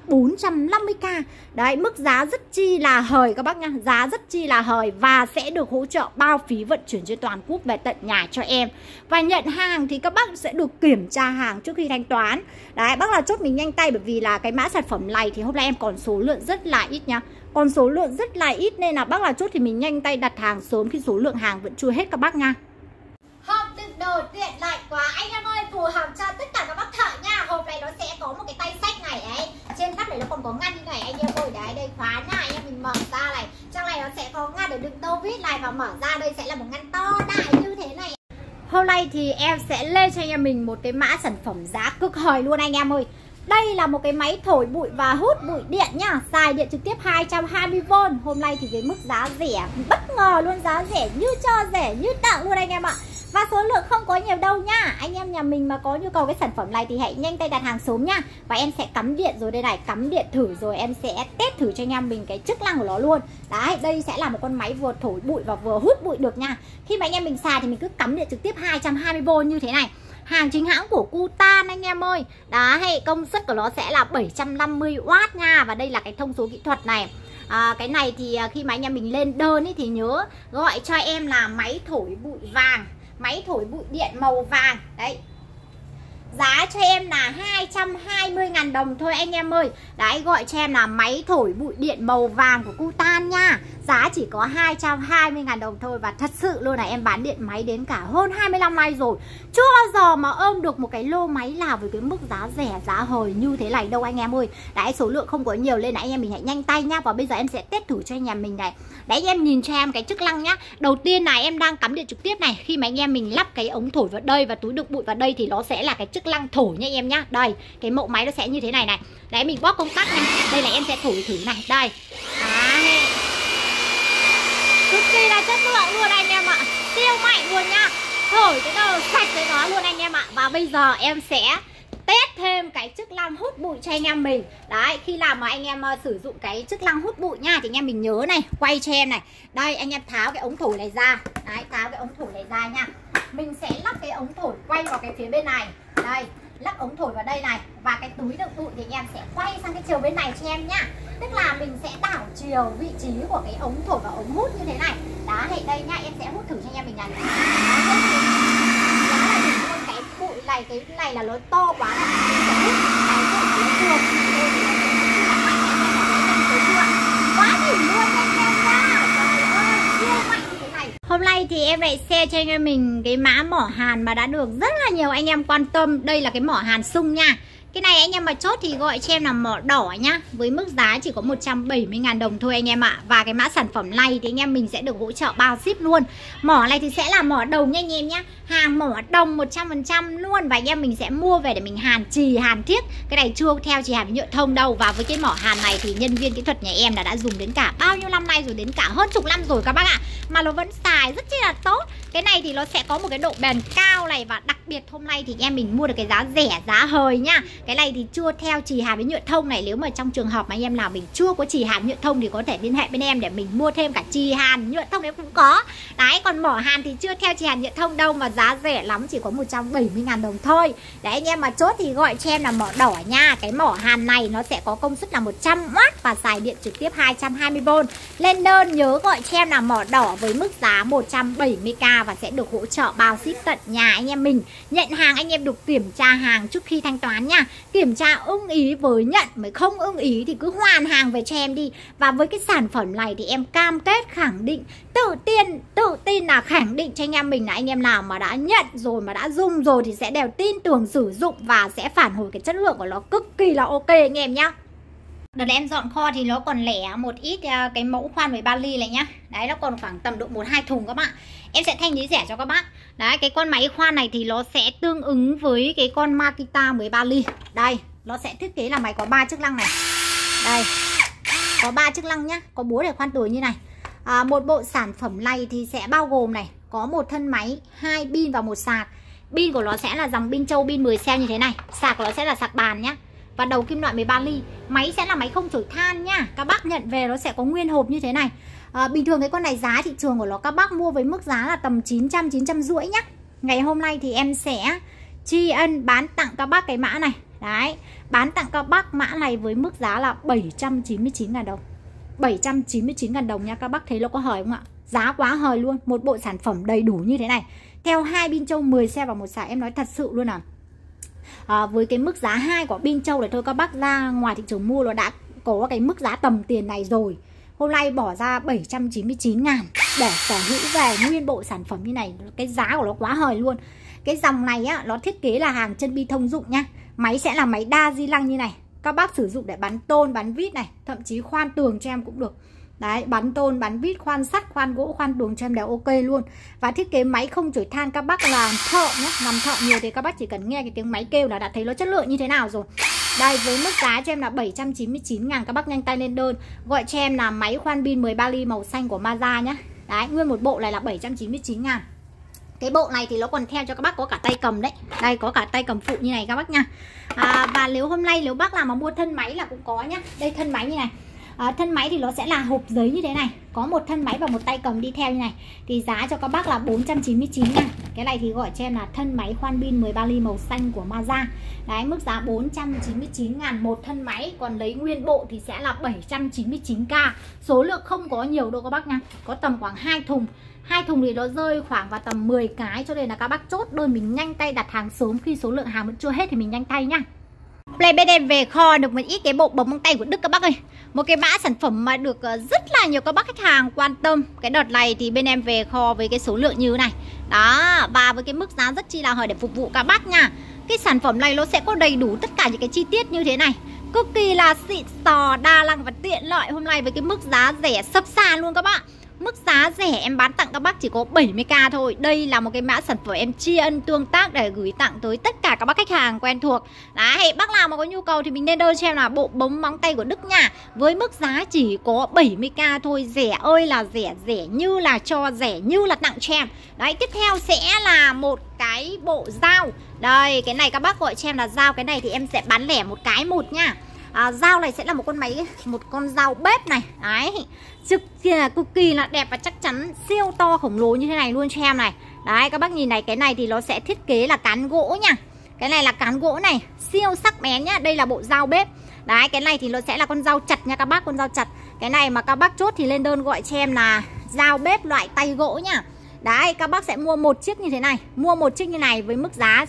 450k. Đấy, mức giá rất chi là hời các bác nha. Giá rất chi là hời và sẽ được hỗ trợ bao phí vận chuyển trên toàn quốc về tận nhà cho em. Và nhận hàng thì các bác sẽ được kiểm tra hàng trước khi thanh toán. Đấy, bác là chốt mình nhanh tay bởi vì là cái mã sản phẩm này thì hôm nay em còn số lượng rất là ít nha. Còn số lượng rất là ít nên là bác là chốt thì mình nhanh tay đặt hàng sớm khi số lượng hàng vẫn chưa hết các bác nha. Hộp đựng đồ tiện lợi quá anh em ơi, phù hợp cho tất cả các bác thợ nha. Hộp này nó sẽ có một cái tay xách này ấy, trên nắp này nó còn có ngăn như này anh em ơi. Đấy, đây khóa nha, anh em mình mở ra này, trong này nó sẽ có ngăn để đựng tô vít này, và mở ra đây sẽ là một ngăn to đại như thế này. Hôm nay thì em sẽ lên cho anh em mình một cái mã sản phẩm giá cực hời luôn anh em ơi. Đây là một cái máy thổi bụi và hút bụi điện nhá, xài điện trực tiếp 220V. Hôm nay thì với mức giá rẻ, bất ngờ luôn, giá rẻ như cho rẻ như tặng luôn anh em ạ. Và số lượng không có nhiều đâu nhá. Anh em nhà mình mà có nhu cầu cái sản phẩm này thì hãy nhanh tay đặt hàng sớm nhá. Và em sẽ cắm điện rồi đây này, cắm điện thử rồi em sẽ test thử cho anh em mình cái chức năng của nó luôn. Đấy, đây sẽ là một con máy vừa thổi bụi và vừa hút bụi được nha. Khi mà anh em mình xài thì mình cứ cắm điện trực tiếp 220V như thế này. Hàng chính hãng của Hucan anh em ơi. Đấy, công suất của nó sẽ là 750W nha. Và đây là cái thông số kỹ thuật này. Cái này thì khi mà anh em mình lên đơn ý, thì nhớ gọi cho em là máy thổi bụi vàng, máy thổi bụi điện màu vàng. Đấy, giá cho em là 220.000 đồng thôi anh em ơi. Đấy, gọi cho em là máy thổi bụi điện màu vàng của Hucan nha. Giá chỉ có 220.000 đồng thôi. Và thật sự luôn là em bán điện máy đến cả hơn 25 năm rồi, chưa bao giờ mà ôm được một cái lô máy nào với cái mức giá rẻ, giá hời như thế này đâu anh em ơi. Đấy, số lượng không có nhiều nên là anh em mình hãy nhanh tay nhá. Và bây giờ em sẽ test thử cho anh em mình này. Đấy, anh em nhìn cho em cái chức năng nhá. Đầu tiên là em đang cắm điện trực tiếp này. Khi mà anh em mình lắp cái ống thổi vào đây và túi đựng bụi vào đây thì nó sẽ là cái chức năng thổi nha anh em nhá. Đây, cái mẫu máy nó sẽ như thế này này. Đấy, mình bóp công tắc nha. Đây là em sẽ thổi thử này. Đây. Đấy, cực kỳ là chất lượng luôn anh em ạ. Siêu mạnh luôn nha. Thổi cái đầu sạch với nó luôn anh em ạ. Và bây giờ em sẽ test thêm cái chức năng hút bụi cho anh em mình. Đấy, khi làm mà anh em sử dụng cái chức năng hút bụi nha thì anh em mình nhớ này, quay cho em này. Đây, anh em tháo cái ống thổi này ra. Đấy, tháo cái ống thổi này ra nha. Mình sẽ lắp cái ống thổi quay vào cái phía bên này. Đây, lắp ống thổi vào đây này. Và cái túi đựng bụi thì anh em sẽ quay sang cái chiều bên này cho em nhá. Tức là mình sẽ đảo chiều vị trí của cái ống thổi và ống hút như thế này. Đó, thì đây nha, em sẽ hút thử cho anh em mình này. Đó là đừng luôn cái bụi này, cái này là nó to quá là mình sẽ hút cái bụi nó thường. Quá đỉnh luôn anh em nha. Trời ơi, siêu mạnh như thế này. Hôm nay thì em lại share cho anh em mình cái mã mỏ hàn mà đã được rất là nhiều anh em quan tâm. Đây là cái mỏ hàn sung nha. Cái này anh em mà chốt thì gọi cho em là mỏ đỏ nhá. Với mức giá chỉ có 170.000 đồng thôi anh em ạ. Và cái mã sản phẩm này thì anh em mình sẽ được hỗ trợ bao ship luôn. Mỏ này thì sẽ là mỏ đồng nha anh em nhá. Hàng mỏ đồng 100% luôn. Và anh em mình sẽ mua về để mình hàn chì, hàn thiết. Cái này chưa theo chì hàn với nhựa thông đâu. Và với cái mỏ hàn này thì nhân viên kỹ thuật nhà em đã dùng đến cả bao nhiêu năm nay rồi, đến cả hơn chục năm rồi các bác ạ. Mà nó vẫn xài rất chi là tốt. Cái này thì nó sẽ có một cái độ bền cao này. Và đặc biệt hôm nay thì anh em mình mua được cái giá rẻ, giá hời nha. Cái này thì chưa theo chì hàn với nhựa thông này. Nếu mà trong trường hợp mà anh em nào mình chưa có chì hàn nhựa thông thì có thể liên hệ bên em để mình mua thêm cả chì hàn nhựa thông đấy cũng có. Đấy, còn mỏ hàn thì chưa theo chì hàn nhựa thông đâu, mà giá rẻ lắm, chỉ có 170.000 đồng thôi. Đấy, anh em mà chốt thì gọi cho em là mỏ đỏ nha. Cái mỏ hàn này nó sẽ có công suất là 100W và xài điện trực tiếp 220V. Lên đơn nhớ gọi cho em là mỏ đỏ với mức giá 170k và sẽ được hỗ trợ bao ship tận nhà anh em mình. Nhận hàng anh em được kiểm tra hàng trước khi thanh toán nha. Kiểm tra ưng ý với nhận, mới không ưng ý thì cứ hoàn hàng về cho em đi. Và với cái sản phẩm này thì em cam kết khẳng định, tự tin là khẳng định cho anh em mình là anh em nào mà đã nhận rồi, mà đã dùng rồi thì sẽ đều tin tưởng sử dụng và sẽ phản hồi cái chất lượng của nó cực kỳ là ok anh em nhá. Đợt này em dọn kho thì nó còn lẻ một ít cái mẫu khoan 13 ly này nhá. Đấy, nó còn khoảng tầm độ 1-2 thùng các bạn. Em sẽ thanh lý rẻ cho các bác. Đấy, cái con máy khoan này thì nó sẽ tương ứng với cái con Makita 13 ly. Đây, nó sẽ thiết kế là máy có 3 chức năng này. Đây, có 3 chức năng nhá. Có búa để khoan tồi như này. Một bộ sản phẩm này thì sẽ bao gồm này, có một thân máy, 2 pin và một sạc. Pin của nó sẽ là dòng pin châu, pin 10 cell như thế này. Sạc của nó sẽ là sạc bàn nhá. Và đầu kim loại 13 ly. Máy sẽ là máy không chổi than nha. Các bác nhận về nó sẽ có nguyên hộp như thế này. Bình thường cái con này giá thị trường của nó các bác mua với mức giá là tầm 900, 950 nhá. Ngày hôm nay thì em sẽ tri ân bán tặng các bác cái mã này. Đấy, bán tặng các bác mã này với mức giá là 799.000 đồng. 799.000 đồng nha. Các bác thấy nó có hời không ạ? Giá quá hời luôn. Một bộ sản phẩm đầy đủ như thế này, theo 2 pin châu 10 xe và một sạc, em nói thật sự luôn à. Với cái mức giá 2 của pin châu này thôi, các bác ra ngoài thị trường mua nó đã có cái mức giá tầm tiền này rồi. Hôm nay bỏ ra 799.000 để sở hữu về nguyên bộ sản phẩm như này. Cái giá của nó quá hời luôn. Cái dòng này á, nó thiết kế là hàng chân bi thông dụng nha. Máy sẽ là máy đa di lăng như này. Các bác sử dụng để bắn tôn, bắn vít này, thậm chí khoan tường cho em cũng được. Đấy, bắn tôn, bắn vít, khoan sắt, khoan gỗ, khoan tường cho em đều ok luôn. Và thiết kế máy không chổi than. Các bác làm thợ nhé, làm thợ nhiều thì các bác chỉ cần nghe cái tiếng máy kêu là đã thấy nó chất lượng như thế nào rồi. Đây, với mức giá cho em là 799.000. Các bác nhanh tay lên đơn. Gọi cho em là máy khoan pin 13 ly màu xanh của Mazda nhá. Đấy, nguyên một bộ này là 799.000. Cái bộ này thì nó còn theo cho các bác có cả tay cầm đấy. Đây, có cả tay cầm phụ như này các bác nha. Và nếu hôm nay nếu bác nào mà mua thân máy là cũng có nhá. Đây, thân máy như này. Thân máy thì nó sẽ là hộp giấy như thế này. Có một thân máy và một tay cầm đi theo như này. Thì giá cho các bác là 499.000. Cái này thì gọi cho em là thân máy khoan pin 13 ly màu xanh của Mazda. Đấy, mức giá 499.000 một thân máy. Còn lấy nguyên bộ thì sẽ là 799k. Số lượng không có nhiều đâu các bác nha. Có tầm khoảng 2 thùng. 2 thùng thì nó rơi khoảng vào tầm 10 cái. Cho nên là các bác chốt đơn mình nhanh tay đặt hàng sớm. Khi số lượng hàng vẫn chưa hết thì mình nhanh tay nha. Play bên em về kho được một ít cái bộ bấm móng tay của Đức các bác ơi. Một cái mã sản phẩm mà được rất là nhiều các bác khách hàng quan tâm. Cái đợt này thì bên em về kho với cái số lượng như thế này. Đó, và với cái mức giá rất chi là hời để phục vụ các bác nha. Cái sản phẩm này nó sẽ có đầy đủ tất cả những cái chi tiết như thế này. Cực kỳ là xịn sò, đa năng và tiện lợi. Hôm nay với cái mức giá rẻ sấp xà luôn các bạn. Mức giá rẻ em bán tặng các bác chỉ có 70k thôi. Đây là một cái mã sản phẩm em tri ân tương tác để gửi tặng tới tất cả các bác khách hàng quen thuộc. Đấy, bác nào mà có nhu cầu thì mình nên đơn cho em là bộ bấm móng tay của Đức nha. Với mức giá chỉ có 70k thôi. Rẻ ơi là rẻ, rẻ như là cho, rẻ như là tặng cho em. Đấy, tiếp theo sẽ là một cái bộ dao. Đây, cái này các bác gọi cho em là dao. Cái này thì em sẽ bán lẻ một cái một nha. Dao này sẽ là một con máy, một con dao bếp này. Đấy, cực kỳ là đẹp và chắc chắn, siêu to khổng lồ như thế này luôn cho em này. Đấy, các bác nhìn này, cái này thì nó sẽ thiết kế là cán gỗ nha. Cái này là cán gỗ này, siêu sắc bén nhá. Đây là bộ dao bếp. Đấy, cái này thì nó sẽ là con dao chặt nha các bác, con dao chặt. Cái này mà các bác chốt thì lên đơn gọi cho em là dao bếp loại tay gỗ nha. Đấy, các bác sẽ mua một chiếc như thế này. Mua một chiếc như này với mức giá sẽ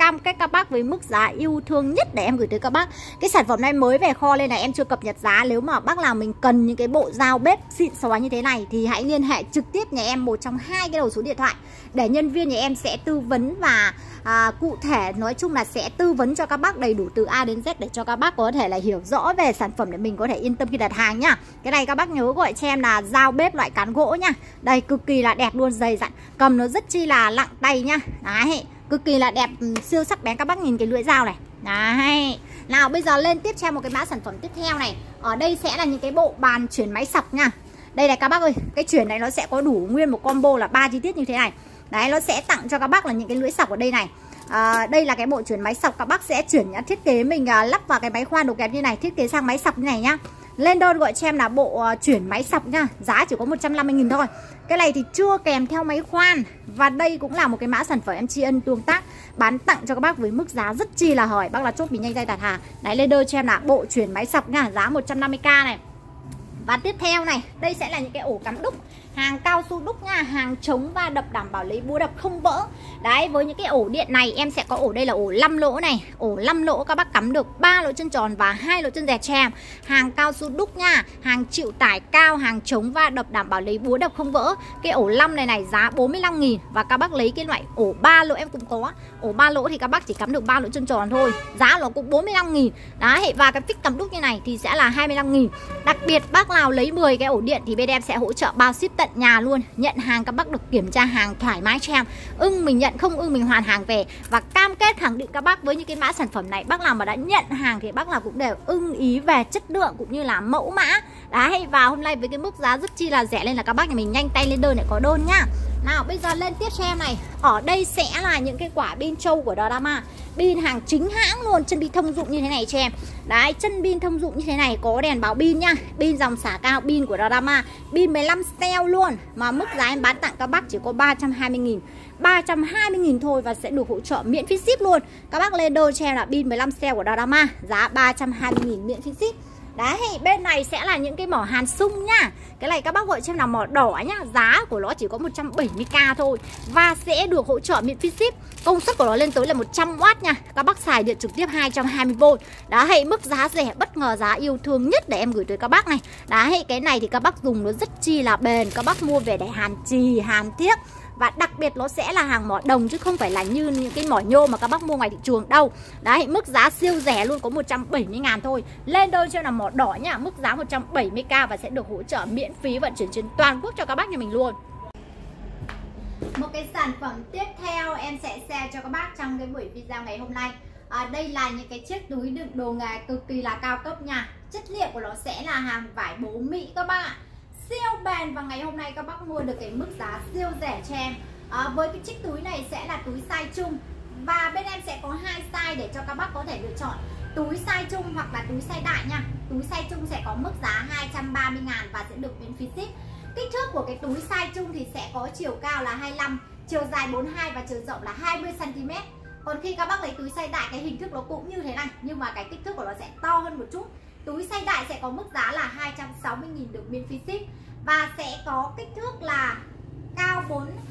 cam kết các bác với mức giá yêu thương nhất để em gửi tới các bác. Cái sản phẩm này mới về kho lên này, em chưa cập nhật giá. Nếu mà bác nào mình cần những cái bộ dao bếp xịn xóa như thế này thì hãy liên hệ trực tiếp nhà em một trong 2 cái đầu số điện thoại để nhân viên nhà em sẽ tư vấn và cụ thể, nói chung là sẽ tư vấn cho các bác đầy đủ từ A đến Z để cho các bác có thể là hiểu rõ về sản phẩm để mình có thể yên tâm khi đặt hàng nhá. Cái này các bác nhớ gọi cho em là dao bếp loại cán gỗ nhá. Đây cực kỳ là đẹp luôn, dày dặn, cầm nó rất chi là nặng tay nhá. Đấy, cực kỳ là đẹp, siêu sắc bén. Các bác nhìn cái lưỡi dao này. Đấy. Nào bây giờ lên tiếp cho em một cái mã sản phẩm tiếp theo này. Ở đây sẽ là những cái bộ bàn chuyển máy sọc nha. Đây này các bác ơi, cái chuyển này nó sẽ có đủ nguyên một combo là 3 chi tiết như thế này. Đấy, nó sẽ tặng cho các bác là những cái lưỡi sọc ở đây này. Đây là cái bộ chuyển máy sọc, các bác sẽ chuyển nhá, thiết kế mình lắp vào cái máy khoan đồ kẹp như này, thiết kế sang máy sọc như này nhá. Lên đơn gọi cho em là bộ chuyển máy sọc nhá, giá chỉ có 150.000 thôi. Cái này thì chưa kèm theo máy khoan. Và đây cũng là một cái mã sản phẩm em tri ân tương tác bán tặng cho các bác với mức giá rất chi là hời. Bác là chốt mình nhanh tay đặt hàng. Đấy, lên đơn cho em là bộ chuyển máy sọc nhá, giá 150k này. Và tiếp theo này, đây sẽ là những cái ổ cắm đúc, hàng cao su đúc nha, hàng chống va đập đảm bảo lấy búa đập không vỡ. Đấy, với những cái ổ điện này em sẽ có ổ đây là ổ 5 lỗ này, ổ 5 lỗ các bác cắm được 3 lỗ chân tròn và 2 lỗ chân dẹt cho em. Hàng cao su đúc nha, hàng chịu tải cao, hàng chống va đập đảm bảo lấy búa đập không vỡ. Cái ổ 5 này giá 45.000 và các bác lấy cái loại ổ 3 lỗ em cũng có. Ổ 3 lỗ thì các bác chỉ cắm được 3 lỗ chân tròn thôi, giá nó cũng 45.000. Đấy, và cái phích cắm đúc như này thì sẽ là 25.000. Đặc biệt bác nào lấy 10 cái ổ điện thì bên em sẽ hỗ trợ bao ship tận nhà luôn. Nhận hàng các bác được kiểm tra hàng thoải mái cho em. Ưng mình nhận, không ưng mình hoàn hàng về. Và cam kết khẳng định các bác với những cái mã sản phẩm này, bác nào mà đã nhận hàng thì bác nào cũng đều ưng ý về chất lượng cũng như là mẫu mã. Đấy, và hôm nay với cái mức giá rất chi là rẻ nên là các bác nhà mình nhanh tay lên đơn để có đơn nhá. Nào bây giờ lên tiếp cho em này. Ở đây sẽ là những cái quả pin trâu của Drama. Pin hàng chính hãng luôn, chân pin thông dụng như thế này cho em. Đấy, chân pin thông dụng như thế này, có đèn báo pin nhá. Pin dòng xả cao, pin của Drama, pin 15 cell luôn. Mà mức giá em bán tặng các bác chỉ có 320.000. 320.000 thôi và sẽ được hỗ trợ miễn phí ship luôn. Các bác lên đơn cho em là pin 15 cell của Drama, giá 320.000 miễn phí ship. Đấy, bên này sẽ là những cái mỏ hàn sung nhá. Cái này các bác gọi cho em là mỏ đỏ nhá. Giá của nó chỉ có 170k thôi và sẽ được hỗ trợ miễn phí ship. Công suất của nó lên tới là 100W nha. Các bác xài điện trực tiếp 220V. Đấy, mức giá rẻ bất ngờ, giá yêu thương nhất để em gửi tới các bác này. Đấy, cái này thì các bác dùng nó rất chi là bền. Các bác mua về để hàn chì, hàn thiếc. Và đặc biệt nó sẽ là hàng mỏ đồng chứ không phải là như những cái mỏ nhôm mà các bác mua ngoài thị trường đâu. Đấy, mức giá siêu rẻ luôn, có 170.000 thôi. Lên đơn cho là mỏ đỏ nhá, mức giá 170k và sẽ được hỗ trợ miễn phí vận chuyển trên toàn quốc cho các bác nhà mình luôn. Một cái sản phẩm tiếp theo em sẽ share cho các bác trong cái buổi video ngày hôm nay. Đây là những cái chiếc túi đựng đồ nghề cực kỳ là cao cấp nha. Chất liệu của nó sẽ là hàng vải bố Mỹ các bác ạ. Siêu bền và ngày hôm nay các bác mua được cái mức giá siêu rẻ cho em. Với cái chiếc túi này sẽ là túi size chung và bên em sẽ có 2 size để cho các bác có thể lựa chọn. Túi size chung hoặc là túi size đại nha. Túi size chung sẽ có mức giá 230.000 và sẽ được miễn phí ship. Kích thước của cái túi size chung thì sẽ có chiều cao là 25, chiều dài 42 và chiều rộng là 20cm. Còn khi các bác lấy túi size đại, cái hình thức nó cũng như thế này nhưng mà cái kích thước của nó sẽ to hơn một chút. Túi size đại sẽ có mức giá là 260.000 được miễn phí ship và sẽ có kích thước là cao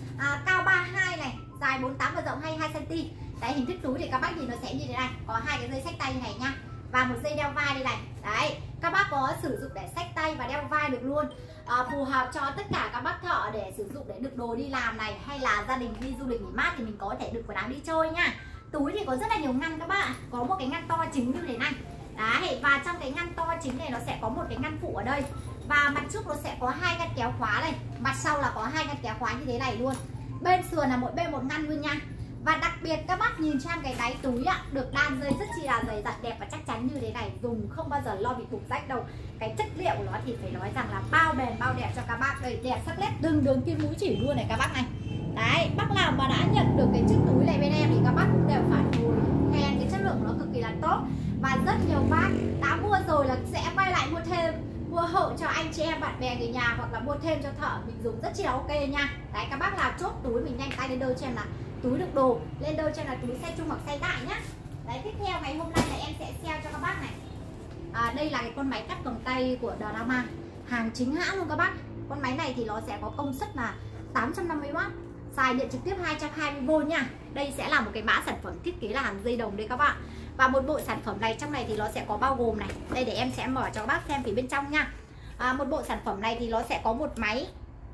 32 này, dài 48 và rộng 22cm. Đấy, hình thức túi thì các bác nhìn nó sẽ như thế này, có 2 cái dây xách tay như này nha và một dây đeo vai đây này. Đấy, các bác có sử dụng để xách tay và đeo vai được luôn. Phù hợp cho tất cả các bác thợ để sử dụng để đựng đồ đi làm này, hay là gia đình đi du lịch nghỉ mát thì mình có thể đựng quần áo đi chơi nha. Túi thì có rất là nhiều ngăn các bác ạ. Có một cái ngăn to chính như thế này. Đấy, và trong cái ngăn to chính này nó sẽ có một cái ngăn phụ ở đây. Và mặt trước nó sẽ có 2 ngăn kéo khóa này, mặt sau là có 2 ngăn kéo khóa như thế này luôn. Bên sườn là mỗi bên một ngăn luôn nha. Và đặc biệt các bác nhìn sang cái đáy túi ạ, được đan dây rất chi là dày dặn đẹp và chắc chắn như thế này, dùng không bao giờ lo bị cục rách đâu. Cái chất liệu của nó thì phải nói rằng là bao bền bao đẹp cho các bác. Đây, đẹp sắc nét từng đường kim mũi chỉ luôn này các bác này. Đấy, bác nào mà đã nhận được cái chiếc túi này bên em thì các bác cũng đều phản hồi khen cái chất lượng của nó cực kỳ là tốt. Và rất nhiều bác đã mua rồi là sẽ quay lại mua thêm, mua hộ cho anh chị em bạn bè người nhà hoặc là mua thêm cho thợ mình dùng rất chi là ok nha. Đấy, các bác nào chốt túi mình nhanh tay lên đơn cho em là túi đựng đồ, lên đơn cho em là túi size chung hoặc size đại nhá. Đấy, tiếp theo ngày hôm nay là em sẽ sale cho các bác này. Đây là cái con máy cắt cầm tay của Drama, hàng chính hãng luôn các bác. Con máy này thì nó sẽ có công suất là 850W, xài điện trực tiếp 220V nha. Đây sẽ là một cái mã sản phẩm thiết kế là hàng dây đồng đây các bạn. Và một bộ sản phẩm này trong này thì nó sẽ có bao gồm này. Đây để em sẽ mở cho các bác xem phía bên trong nha. Một bộ sản phẩm này thì nó sẽ có một máy.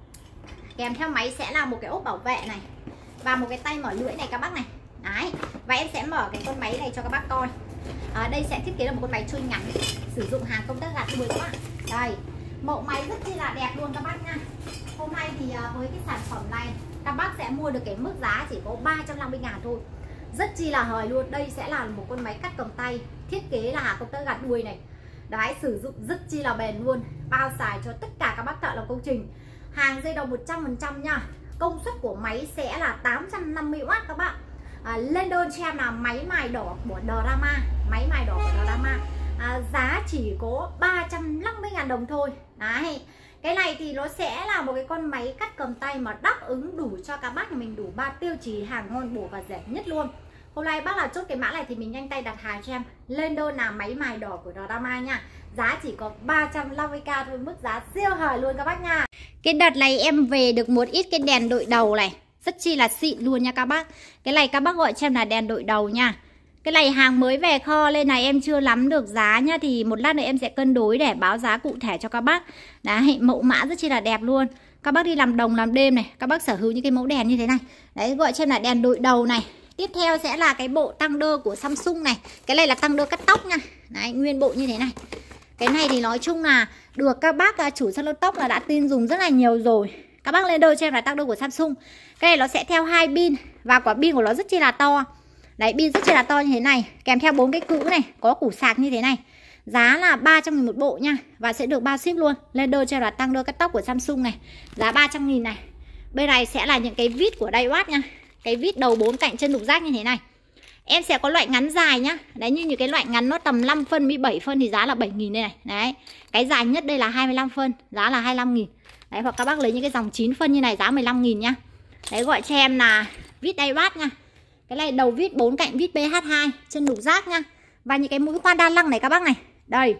Kèm theo máy sẽ là một cái ốp bảo vệ này. Và một cái tay mở lưỡi này các bác này. Đấy. Và em sẽ mở cái con máy này cho các bác coi. Đây sẽ thiết kế là một con máy chui ngắn, sử dụng hàng công tắc gạt đuôi các bạn. Đây, mẫu máy rất chi là đẹp luôn các bác nha. Hôm nay thì với cái sản phẩm này các bác sẽ mua được cái mức giá chỉ có 350.000 thôi. Rất chi là hời luôn. Đây sẽ là một con máy cắt cầm tay, thiết kế là hàng công tắc gạt đuôi này. Đấy, sử dụng rất chi là bền luôn. Bao xài cho tất cả các bác thợ làm công trình. Hàng dây đồng 100% nha. Công suất của máy sẽ là 850W các bạn. Lên đơn cho em là máy mài đỏ của Drama. Máy mài đỏ của Drama. Giá chỉ có 350.000 đồng thôi. Đấy. Cái này thì nó sẽ là một cái con máy cắt cầm tay mà đáp ứng đủ cho các bác nhà mình, đủ 3 tiêu chí hàng ngon bổ và rẻ nhất luôn. Hôm nay bác là chốt cái mã này thì mình nhanh tay đặt hàng cho em. Lên đơn là máy mài đỏ của Drama nha. Giá chỉ có 350k thôi, mức giá siêu hời luôn các bác nha. Cái đợt này em về được một ít cái đèn đội đầu này, rất chi là xịn luôn nha các bác. Cái này các bác gọi cho em là đèn đội đầu nha. Cái này hàng mới về kho lên này em chưa nắm được giá nha. Thì một lát nữa em sẽ cân đối để báo giá cụ thể cho các bác. Đấy, mẫu mã rất chi là đẹp luôn. Các bác đi làm đồng làm đêm này, các bác sở hữu những cái mẫu đèn như thế này. Đấy, gọi cho em là đèn đội đầu này. Tiếp theo sẽ là cái bộ tăng đơ của Samsung này. Cái này là tăng đơ cắt tóc nha. Đấy, nguyên bộ như thế này. Cái này thì nói chung là được các bác chủ salon tóc là đã tin dùng rất là nhiều rồi. Các bác lên đơn cho em là tăng đơ của Samsung. Cái này nó sẽ theo 2 pin. Và quả pin của nó rất chi là to. Đấy, pin rất chi là to như thế này. Kèm theo 4 cái cữ này, có củ sạc như thế này. Giá là 300.000 một bộ nha. Và sẽ được bao ship luôn. Lên đơn cho em là tăng đơ cắt tóc của Samsung này. Giá 300.000 này. Bên này sẽ là những cái vít của Daiwa nha. Cái vít đầu 4 cạnh chân đục rác như thế này. Em sẽ có loại ngắn dài nhá. Đấy, như những cái loại ngắn nó tầm 5 phân 17 phân thì giá là 7.000 đây này. Đấy. Cái dài nhất đây là 25 phân, giá là 25.000. Đấy, hoặc các bác lấy những cái dòng 9 phân như này giá 15.000 nhá. Đấy, gọi cho em là vít Daiwa nha. Cái này đầu vít 4 cạnh vít PH2, chân đục rác nha. Và những cái mũi khoan đa năng này các bác này. Đây.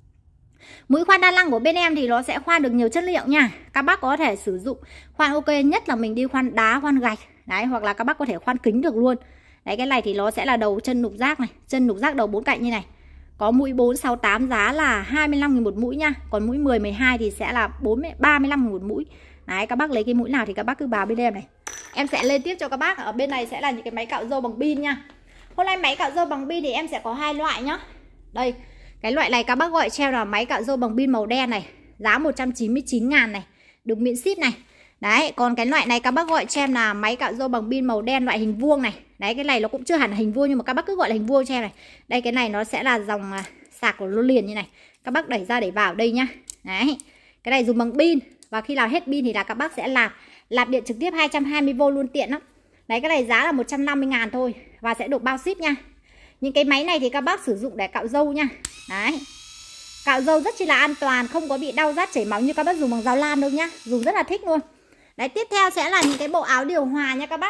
Mũi khoan đa năng của bên em thì nó sẽ khoan được nhiều chất liệu nha. Các bác có thể sử dụng khoan ok, nhất là mình đi khoan đá, khoan gạch. Đấy, hoặc là các bác có thể khoan kính được luôn. Đấy, cái này thì nó sẽ là đầu chân đục rác này, chân đục rác đầu 4 cạnh như này. Có mũi 4, 6, 8 giá là 25.000 một mũi nha. Còn mũi 10, 12 thì sẽ là 35.000 một mũi. Đấy, các bác lấy cái mũi nào thì các bác cứ báo bên em này. Em sẽ lên tiếp cho các bác. Ở bên này sẽ là những cái máy cạo râu bằng pin nha. Hôm nay máy cạo râu bằng pin thì em sẽ có 2 loại nhá. Đây, cái loại này các bác gọi treo là máy cạo râu bằng pin màu đen này. Giá 199.000 này, được miễn ship này. Đấy, còn cái loại này các bác gọi cho em là máy cạo râu bằng pin màu đen loại hình vuông này. Đấy, cái này nó cũng chưa hẳn là hình vuông nhưng mà các bác cứ gọi là hình vuông cho em này. Đây, cái này nó sẽ là dòng sạc của nó liền như này. Các bác đẩy ra để vào đây nhá. Đấy, cái này dùng bằng pin. Và khi nào hết pin thì là các bác sẽ lạp điện trực tiếp 220V luôn, tiện lắm. Đấy, cái này giá là 150.000 thôi. Và sẽ được bao ship nha. Những cái máy này thì các bác sử dụng để cạo râu nha. Đấy, cạo râu rất chi là an toàn, không có bị đau rát chảy máu như các bác dùng bằng dao lam đâu nhá. Dùng rất là thích luôn. Đấy, tiếp theo sẽ là những cái bộ áo điều hòa nha các bác.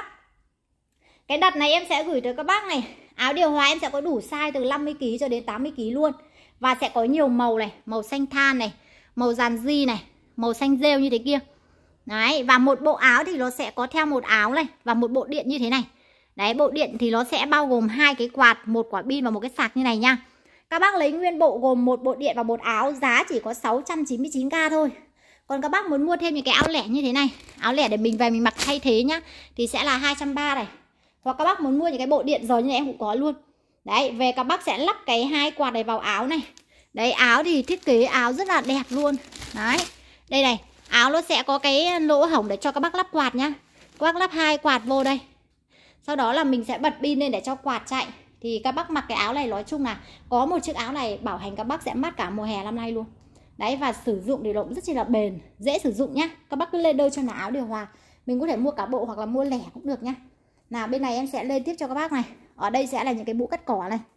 Cái đợt này em sẽ gửi tới các bác này. Áo điều hòa em sẽ có đủ size từ 50kg cho đến 80kg luôn. Và sẽ có nhiều màu này, màu xanh than này, màu dàn di này, màu xanh rêu như thế kia. Đấy, và một bộ áo thì nó sẽ có theo một áo này và một bộ điện như thế này. Đấy, bộ điện thì nó sẽ bao gồm 2 cái quạt, một quả pin và một cái sạc như này nha. Các bác lấy nguyên bộ gồm một bộ điện và một áo, giá chỉ có 699k thôi. Còn các bác muốn mua thêm những cái áo lẻ như thế này, áo lẻ để mình về mình mặc thay thế nhá, thì sẽ là 230 này. Hoặc các bác muốn mua những cái bộ điện rồi như này em cũng có luôn. Đấy, về các bác sẽ lắp cái 2 quạt này vào áo này. Đấy, áo thì thiết kế áo rất là đẹp luôn. Đấy, đây này, áo nó sẽ có cái lỗ hổng để cho các bác lắp quạt nhá. Các bác lắp 2 quạt vô đây. Sau đó là mình sẽ bật pin lên để cho quạt chạy. Thì các bác mặc cái áo này nói chung là có một chiếc áo này bảo hành các bác sẽ mát cả mùa hè năm nay luôn. Đấy, và sử dụng thì nó cũng rất là bền, dễ sử dụng nhá. Các bác cứ lên đơn cho là áo điều hòa. Mình có thể mua cả bộ hoặc là mua lẻ cũng được nhá. Nào, bên này em sẽ lên tiếp cho các bác này. Ở đây sẽ là những cái mũ cắt cỏ này.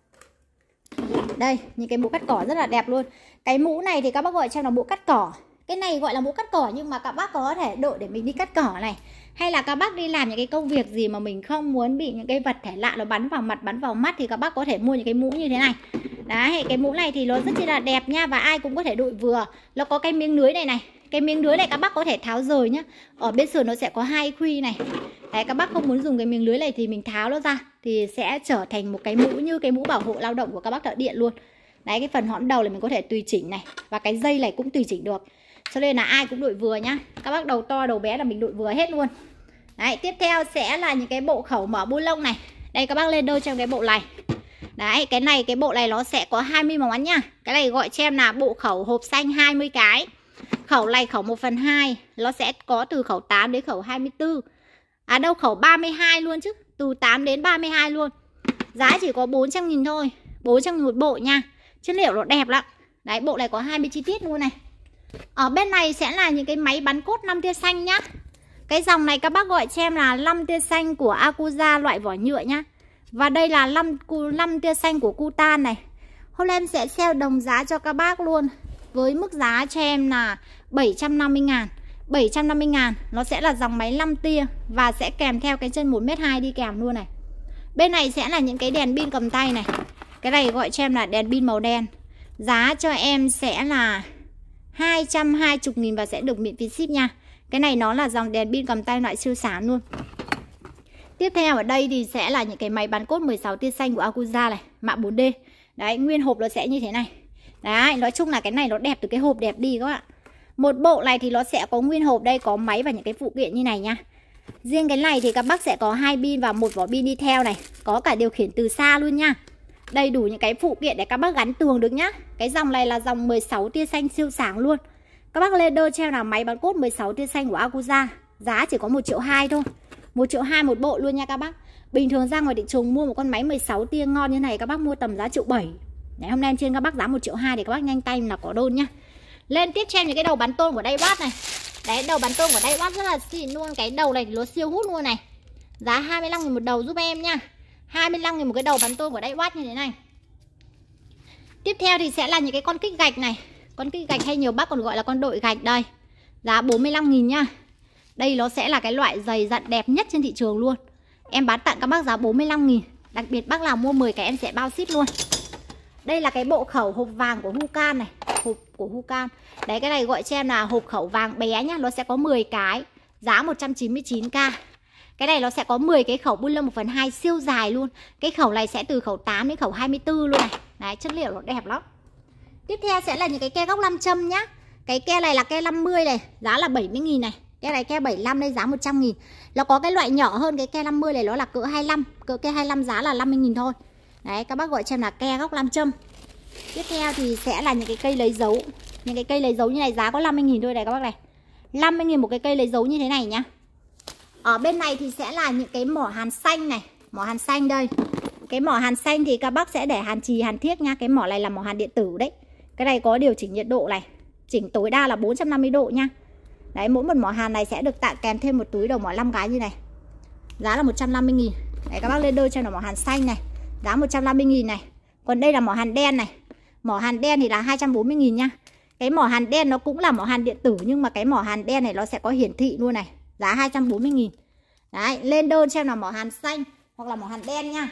Đây, những cái mũ cắt cỏ rất là đẹp luôn. Cái mũ này thì các bác gọi cho là mũ cắt cỏ. Cái này gọi là mũ cắt cỏ nhưng mà các bác có thể đội để mình đi cắt cỏ này. Hay là các bác đi làm những cái công việc gì mà mình không muốn bị những cái vật thể lạ nó bắn vào mặt, bắn vào mắt thì các bác có thể mua những cái mũ như thế này. Đấy, cái mũ này thì nó rất là đẹp nha. Và ai cũng có thể đội vừa. Nó có cái miếng lưới này này. Cái miếng lưới này các bác có thể tháo rời nhá. Ở bên sườn nó sẽ có 2 khuy này. Đấy, các bác không muốn dùng cái miếng lưới này thì mình tháo nó ra thì sẽ trở thành một cái mũ như cái mũ bảo hộ lao động của các bác thợ điện luôn. Đấy, cái phần hõm đầu này mình có thể tùy chỉnh này. Và cái dây này cũng tùy chỉnh được. Cho nên là ai cũng đội vừa nhá. Các bác đầu to đầu bé là mình đội vừa hết luôn. Đấy, tiếp theo sẽ là những cái bộ khẩu mở bu lông này. Đây các bác lên đôi trong cái bộ này. Đấy, cái này cái bộ này nó sẽ có 20 món nhá. Cái này gọi cho em là bộ khẩu hộp xanh 20 cái. Khẩu này khẩu 1/2. Nó sẽ có từ khẩu 8 đến khẩu 24. À đâu, khẩu 32 luôn chứ. Từ 8 đến 32 luôn. Giá chỉ có 400.000 thôi. 400.000 một bộ nha. Chất liệu nó đẹp lắm. Đấy, bộ này có 20 chi tiết luôn này. Ở bên này sẽ là những cái máy bắn cốt 5 tia xanh nhá. Cái dòng này các bác gọi cho em là 5 tia xanh của Akuza loại vỏ nhựa nhá. Và đây là 5 tia xanh của Kutan này. Hôm nay em sẽ sale đồng giá cho các bác luôn. Với mức giá cho em là 750.000. 750.000. Nó sẽ là dòng máy 5 tia. Và sẽ kèm theo cái chân 1m2 đi kèm luôn này. Bên này sẽ là những cái đèn pin cầm tay này. Cái này gọi cho em là đèn pin màu đen. Giá cho em sẽ là 220.000 và sẽ được miễn phí ship nha. Cái này nó là dòng đèn pin cầm tay loại siêu sáng luôn. Tiếp theo ở đây thì sẽ là những cái máy bắn cốt 16 tia xanh của Akuza này, mạ 4D. Đấy, nguyên hộp nó sẽ như thế này. Đấy, nói chung là cái này nó đẹp từ cái hộp đẹp đi các bạn. Một bộ này thì nó sẽ có nguyên hộp đây, có máy và những cái phụ kiện như này nha. Riêng cái này thì các bác sẽ có 2 pin và một vỏ pin đi theo này. Có cả điều khiển từ xa luôn nha. Đầy đủ những cái phụ kiện để các bác gắn tường được nhá. Cái dòng này là dòng 16 tia xanh siêu sáng luôn. Các bác lên đơn cho em là máy bắn cốt 16 tia xanh của Akuza. Giá chỉ có 1.200.000 thôi. 1.200.000 một bộ luôn nha các bác. Bình thường ra ngoài thị trường mua một con máy 16 tia ngon như này các bác mua tầm giá 1.700.000. Đấy, hôm nay em trên các bác giá 1.200.000 để các bác nhanh tay là có đơn nhá. Lên tiếp cho em những cái đầu bắn tôn của Daiwa này. Đấy, đầu bắn tôn của Daiwa rất là xịn luôn. Cái đầu này thì nó siêu hút luôn này. Giá 25.000 một đầu giúp em nha. 25.000 một cái đầu bắn tôn của Daiwa như thế này. Tiếp theo thì sẽ là những cái con kích gạch này. Con kích gạch hay nhiều bác còn gọi là con đội gạch đây. Giá 45.000 nha. Đây nó sẽ là cái loại giày dặn đẹp nhất trên thị trường luôn. Em bán tặng các bác giá 45.000. Đặc biệt bác nào mua 10 cái em sẽ bao ship luôn. Đây là cái bộ khẩu hộp vàng của Hukan này. Hộp của Hukan. Đấy, cái này gọi cho em là hộp khẩu vàng bé nhá. Nó sẽ có 10 cái. Giá 199.000. Cái này nó sẽ có 10 cái khẩu bu lông 1/2 siêu dài luôn. Cái khẩu này sẽ từ khẩu 8 đến khẩu 24 luôn này. Đấy, chất liệu nó đẹp lắm. Tiếp theo sẽ là những cái ke góc 5 châm nhá. Cái ke này là ke 50 này, giá là 70.000 này. Ke này ke 75 đây giá 100.000. Nó có cái loại nhỏ hơn cái ke 50 này, nó là cỡ 25. Cỡ ke 25 giá là 50.000 thôi. Đấy, các bác gọi cho em là ke góc 5 châm. Tiếp theo thì sẽ là những cái cây lấy dấu. Những cái cây lấy dấu như này giá có 50.000 thôi này các bác này. 50.000 một cái cây lấy dấu như thế này nhá. Ở bên này thì sẽ là những cái mỏ hàn xanh này. Mỏ hàn xanh đây. Cái mỏ hàn xanh thì các bác sẽ để hàn chì hàn thiếc nha. Cái mỏ này là mỏ hàn điện tử đấy. Cái này có điều chỉnh nhiệt độ này. Chỉnh tối đa là 450 độ nha. Đấy, mỗi một mỏ hàn này sẽ được tặng kèm thêm một túi đầu mỏ 5 cái như này. Giá là 150.000. Đấy, các bác lên đơn cho nó mỏ hàn xanh này. Giá 150.000 này. Còn đây là mỏ hàn đen này. Mỏ hàn đen thì là 240.000 nha. Cái mỏ hàn đen nó cũng là mỏ hàn điện tử, nhưng mà cái mỏ hàn đen này nó sẽ có hiển thị luôn này. Giá 240.000. Đấy, lên đơn cho em là mỏ hàn xanh hoặc là mỏ hàn đen nha.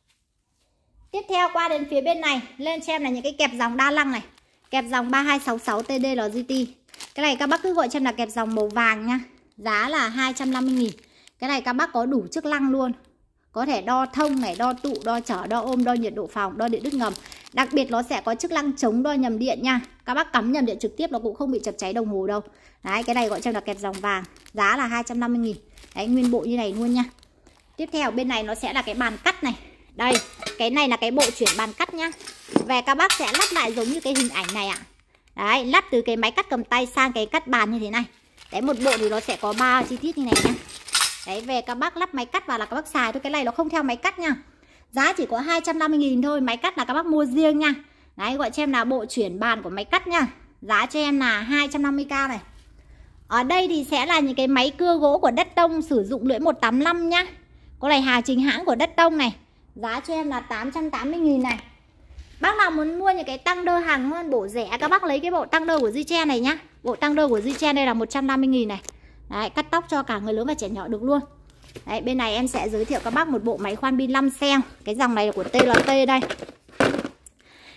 Tiếp theo qua đến phía bên này, lên cho em là những cái kẹp dòng đa năng này. Kẹp dòng 3266 TDLGT. Cái này các bác cứ gọi cho em là kẹp dòng màu vàng nha. Giá là 250.000. Cái này các bác có đủ chức năng luôn. Có thể đo thông này, đo tụ, đo chở, đo ôm, đo nhiệt độ phòng, đo điện đứt ngầm. Đặc biệt nó sẽ có chức năng chống đo nhầm điện nha. Các bác cắm nhầm điện trực tiếp nó cũng không bị chập cháy đồng hồ đâu. Đấy, cái này gọi cho em là kẹp dòng vàng. Giá là 250.000. Đấy, nguyên bộ như này luôn nha. Tiếp theo bên này nó sẽ là cái bàn cắt này. Đây, cái này là cái bộ chuyển bàn cắt nhá. Về các bác sẽ lắp lại giống như cái hình ảnh này ạ. Đấy, lắp từ cái máy cắt cầm tay sang cái cắt bàn như thế này. Đấy, một bộ thì nó sẽ có 3 chi tiết như này nhá. Đấy, về các bác lắp máy cắt vào là các bác xài thôi. Cái này nó không theo máy cắt nha. Giá chỉ có 250.000 thôi. Máy cắt là các bác mua riêng nha. Đấy, gọi cho em là bộ chuyển bàn của máy cắt nha. Giá cho em là 250.000 này. Ở đây thì sẽ là những cái máy cưa gỗ của Đất Tông sử dụng lưỡi 185 nhá. Có này hàng chính hãng của Đất Tông này. Giá cho em là 880.000 này. Bác nào muốn mua những cái tăng đơ hàng ngon bổ rẻ, các bác lấy cái bộ tăng đơ của Zichen này nhá. Bộ tăng đơ của Zichen đây là 150.000 này. Đấy, cắt tóc cho cả người lớn và trẻ nhỏ được luôn. Đấy, bên này em sẽ giới thiệu các bác một bộ máy khoan pin 5 cell. Cái dòng này là của TLT đây.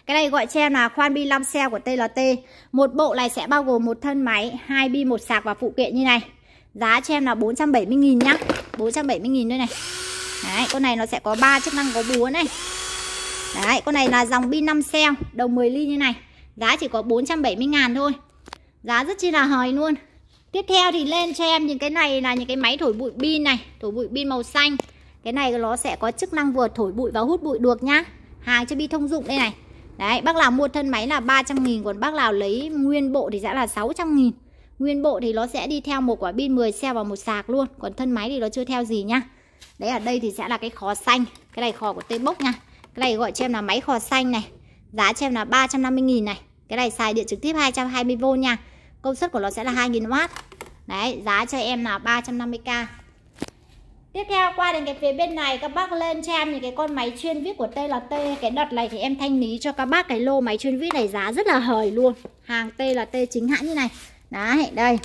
Cái này gọi cho em là khoan bi 5 cell của TLT. Một bộ này sẽ bao gồm một thân máy, 2 bi, một sạc và phụ kiện như này. Giá cho em là 470.000 nhá. 470.000 đây này. Đấy, con này nó sẽ có 3 chức năng có búa này. Đấy, con này là dòng pin 5 cell, đầu 10 ly như này. Giá chỉ có 470.000 thôi. Giá rất chi là hời luôn. Tiếp theo thì lên cho em những cái này là những cái máy thổi bụi pin này, thổi bụi pin màu xanh. Cái này nó sẽ có chức năng vừa thổi bụi và hút bụi được nhá. Hàng cho pin thông dụng đây này. Đấy, bác nào mua thân máy là 300.000, còn bác nào lấy nguyên bộ thì sẽ là 600.000. Nguyên bộ thì nó sẽ đi theo một quả pin 10 cell và một sạc luôn, còn thân máy thì nó chưa theo gì nhá. Đấy, ở đây thì sẽ là cái khò xanh. Cái này khò của T-Box nha. Cái này gọi cho em là máy khò xanh này. Giá cho em là 350.000 này. Cái này xài điện trực tiếp 220V nha. Công suất của nó sẽ là 2.000W. Đấy, giá cho em là 350k. Tiếp theo qua đến cái phía bên này, các bác lên cho em những cái con máy chuyên vít của TLT. Cái đợt này thì em thanh lý cho các bác cái lô máy chuyên vít này giá rất là hời luôn. Hàng TLT chính hãng như này. Đấy, đây.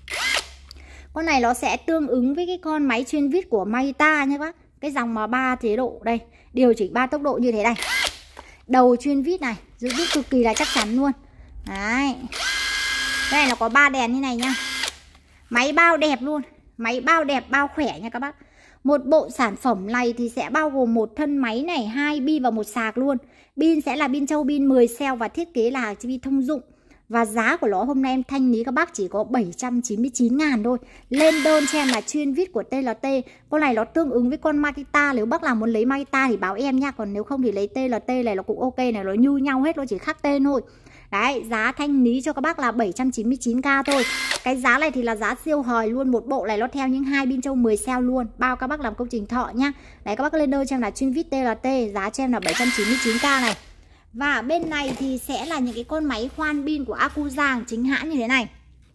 Con này nó sẽ tương ứng với cái con máy chuyên vít của Makita nhé bác. Cái dòng mà 3 chế độ đây, điều chỉnh 3 tốc độ như thế này. Đầu chuyên vít này, giữ vít cực kỳ là chắc chắn luôn. Đấy. Cái này nó có 3 đèn như này nha. Máy bao đẹp luôn. Máy bao đẹp, bao khỏe nha các bác. Một bộ sản phẩm này thì sẽ bao gồm một thân máy này, 2 bi và một sạc luôn. Pin sẽ là pin châu pin 10 cell và thiết kế là pin thông dụng. Và giá của nó hôm nay em thanh lý các bác chỉ có 799.000 thôi. Lên đơn cho em là chuyên vít của TLT. Con này nó tương ứng với con Makita. Nếu bác nào muốn lấy Makita thì báo em nha. Còn nếu không thì lấy TLT này nó cũng ok này. Nó như nhau hết, nó chỉ khác tên thôi. Đấy, giá thanh lý cho các bác là 799k thôi. Cái giá này thì là giá siêu hời luôn. Một bộ này nó theo những 2 pin châu 10 cell luôn. Bao các bác làm công trình thợ nhá. Đấy, các bác lên đơn cho em là chuyên vít TLT. Giá cho em là 799k này. Và bên này thì sẽ là những cái con máy khoan pin của Akuza chính hãng như thế này.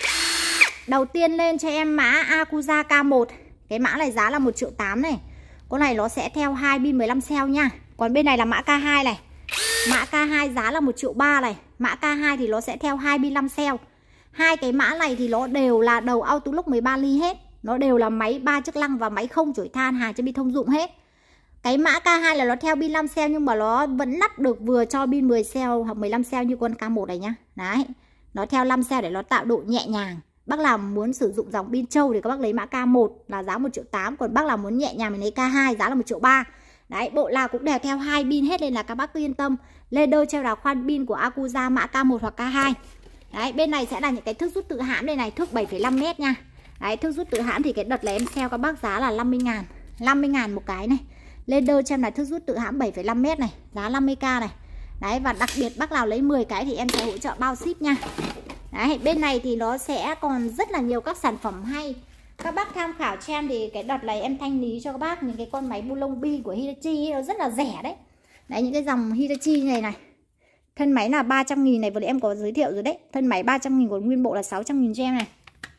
Đầu tiên lên cho em mã Akuza K1. Cái mã này giá là 1.8 triệu này. Con này nó sẽ theo 2 pin 15 cell nha. Còn bên này là mã K2 này. Mã K2 giá là 1.3 triệu này. Mã K2 thì nó sẽ theo 2 pin 5 cell. Hai cái mã này thì nó đều là đầu auto lock 13 ly hết. Nó đều là máy 3 chức năng và máy không chổi than, hàng cho pin thông dụng hết. Cái mã K2 là nó theo pin 5 cell nhưng mà nó vẫn lắp được vừa cho pin 10 cell hoặc 15 cell như con K1 này nhá. Đấy. Nó theo 5 cell để nó tạo độ nhẹ nhàng. Bác nào muốn sử dụng dòng pin trâu thì các bác lấy mã K1 là giá 1.8 triệu. Còn bác nào muốn nhẹ nhàng mình lấy K2 giá là 1.3 triệu. Đấy, bộ nào cũng đều theo 2 pin hết nên là các bác cứ yên tâm. Lên đơn treo là khoan pin của Akuza mã K1 hoặc K2. Đấy, bên này sẽ là những cái thước rút tự hãm đây này, thước 7,5m nha. Đấy, thước rút tự hãm thì cái đợt này em sale các bác giá là 50.000. 50.000 một cái này. Lên đơn cho em là thước rút tự hãm 7,5m này, giá 50k này. Đấy, và đặc biệt bác nào lấy 10 cái thì em sẽ hỗ trợ bao ship nha. Đấy, bên này thì nó sẽ còn rất là nhiều các sản phẩm hay. Các bác tham khảo cho em thì cái đợt này em thanh lý cho các bác những cái con máy bu lông bi của Hitachi nó rất là rẻ đấy. Đấy, những cái dòng Hitachi này này. Thân máy là 300.000 này, vừa nãy em có giới thiệu rồi đấy. Thân máy 300.000 còn nguyên bộ là 600.000 cho em này.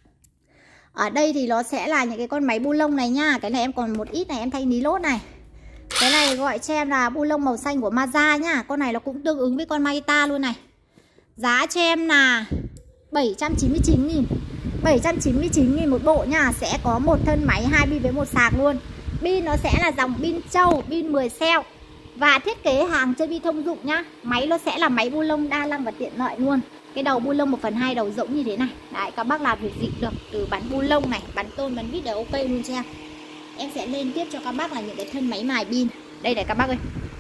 Ở đây thì nó sẽ là những cái con máy bu lông này nha. Cái này em còn một ít này, em thanh lý lốt này. Cái này gọi cho em là bu lông màu xanh của Maza nhá. Con này nó cũng tương ứng với con Makita luôn này. Giá cho em là 799.000. 799.000 một bộ nha. Sẽ có một thân máy 2 pin với một sạc luôn. Pin nó sẽ là dòng pin trâu, pin 10 cell. Và thiết kế hàng chơi pin thông dụng nhá. Máy nó sẽ là máy bu lông đa năng và tiện lợi luôn. Cái đầu bu lông 1/2 đầu rỗng như thế này. Đấy, các bác làm việc gì được. Từ bắn bu lông này, bắn tôn, bắn vít đều ok luôn cho em. Em sẽ lên tiếp cho các bác là những cái thân máy mài pin. Đây này các bác ơi.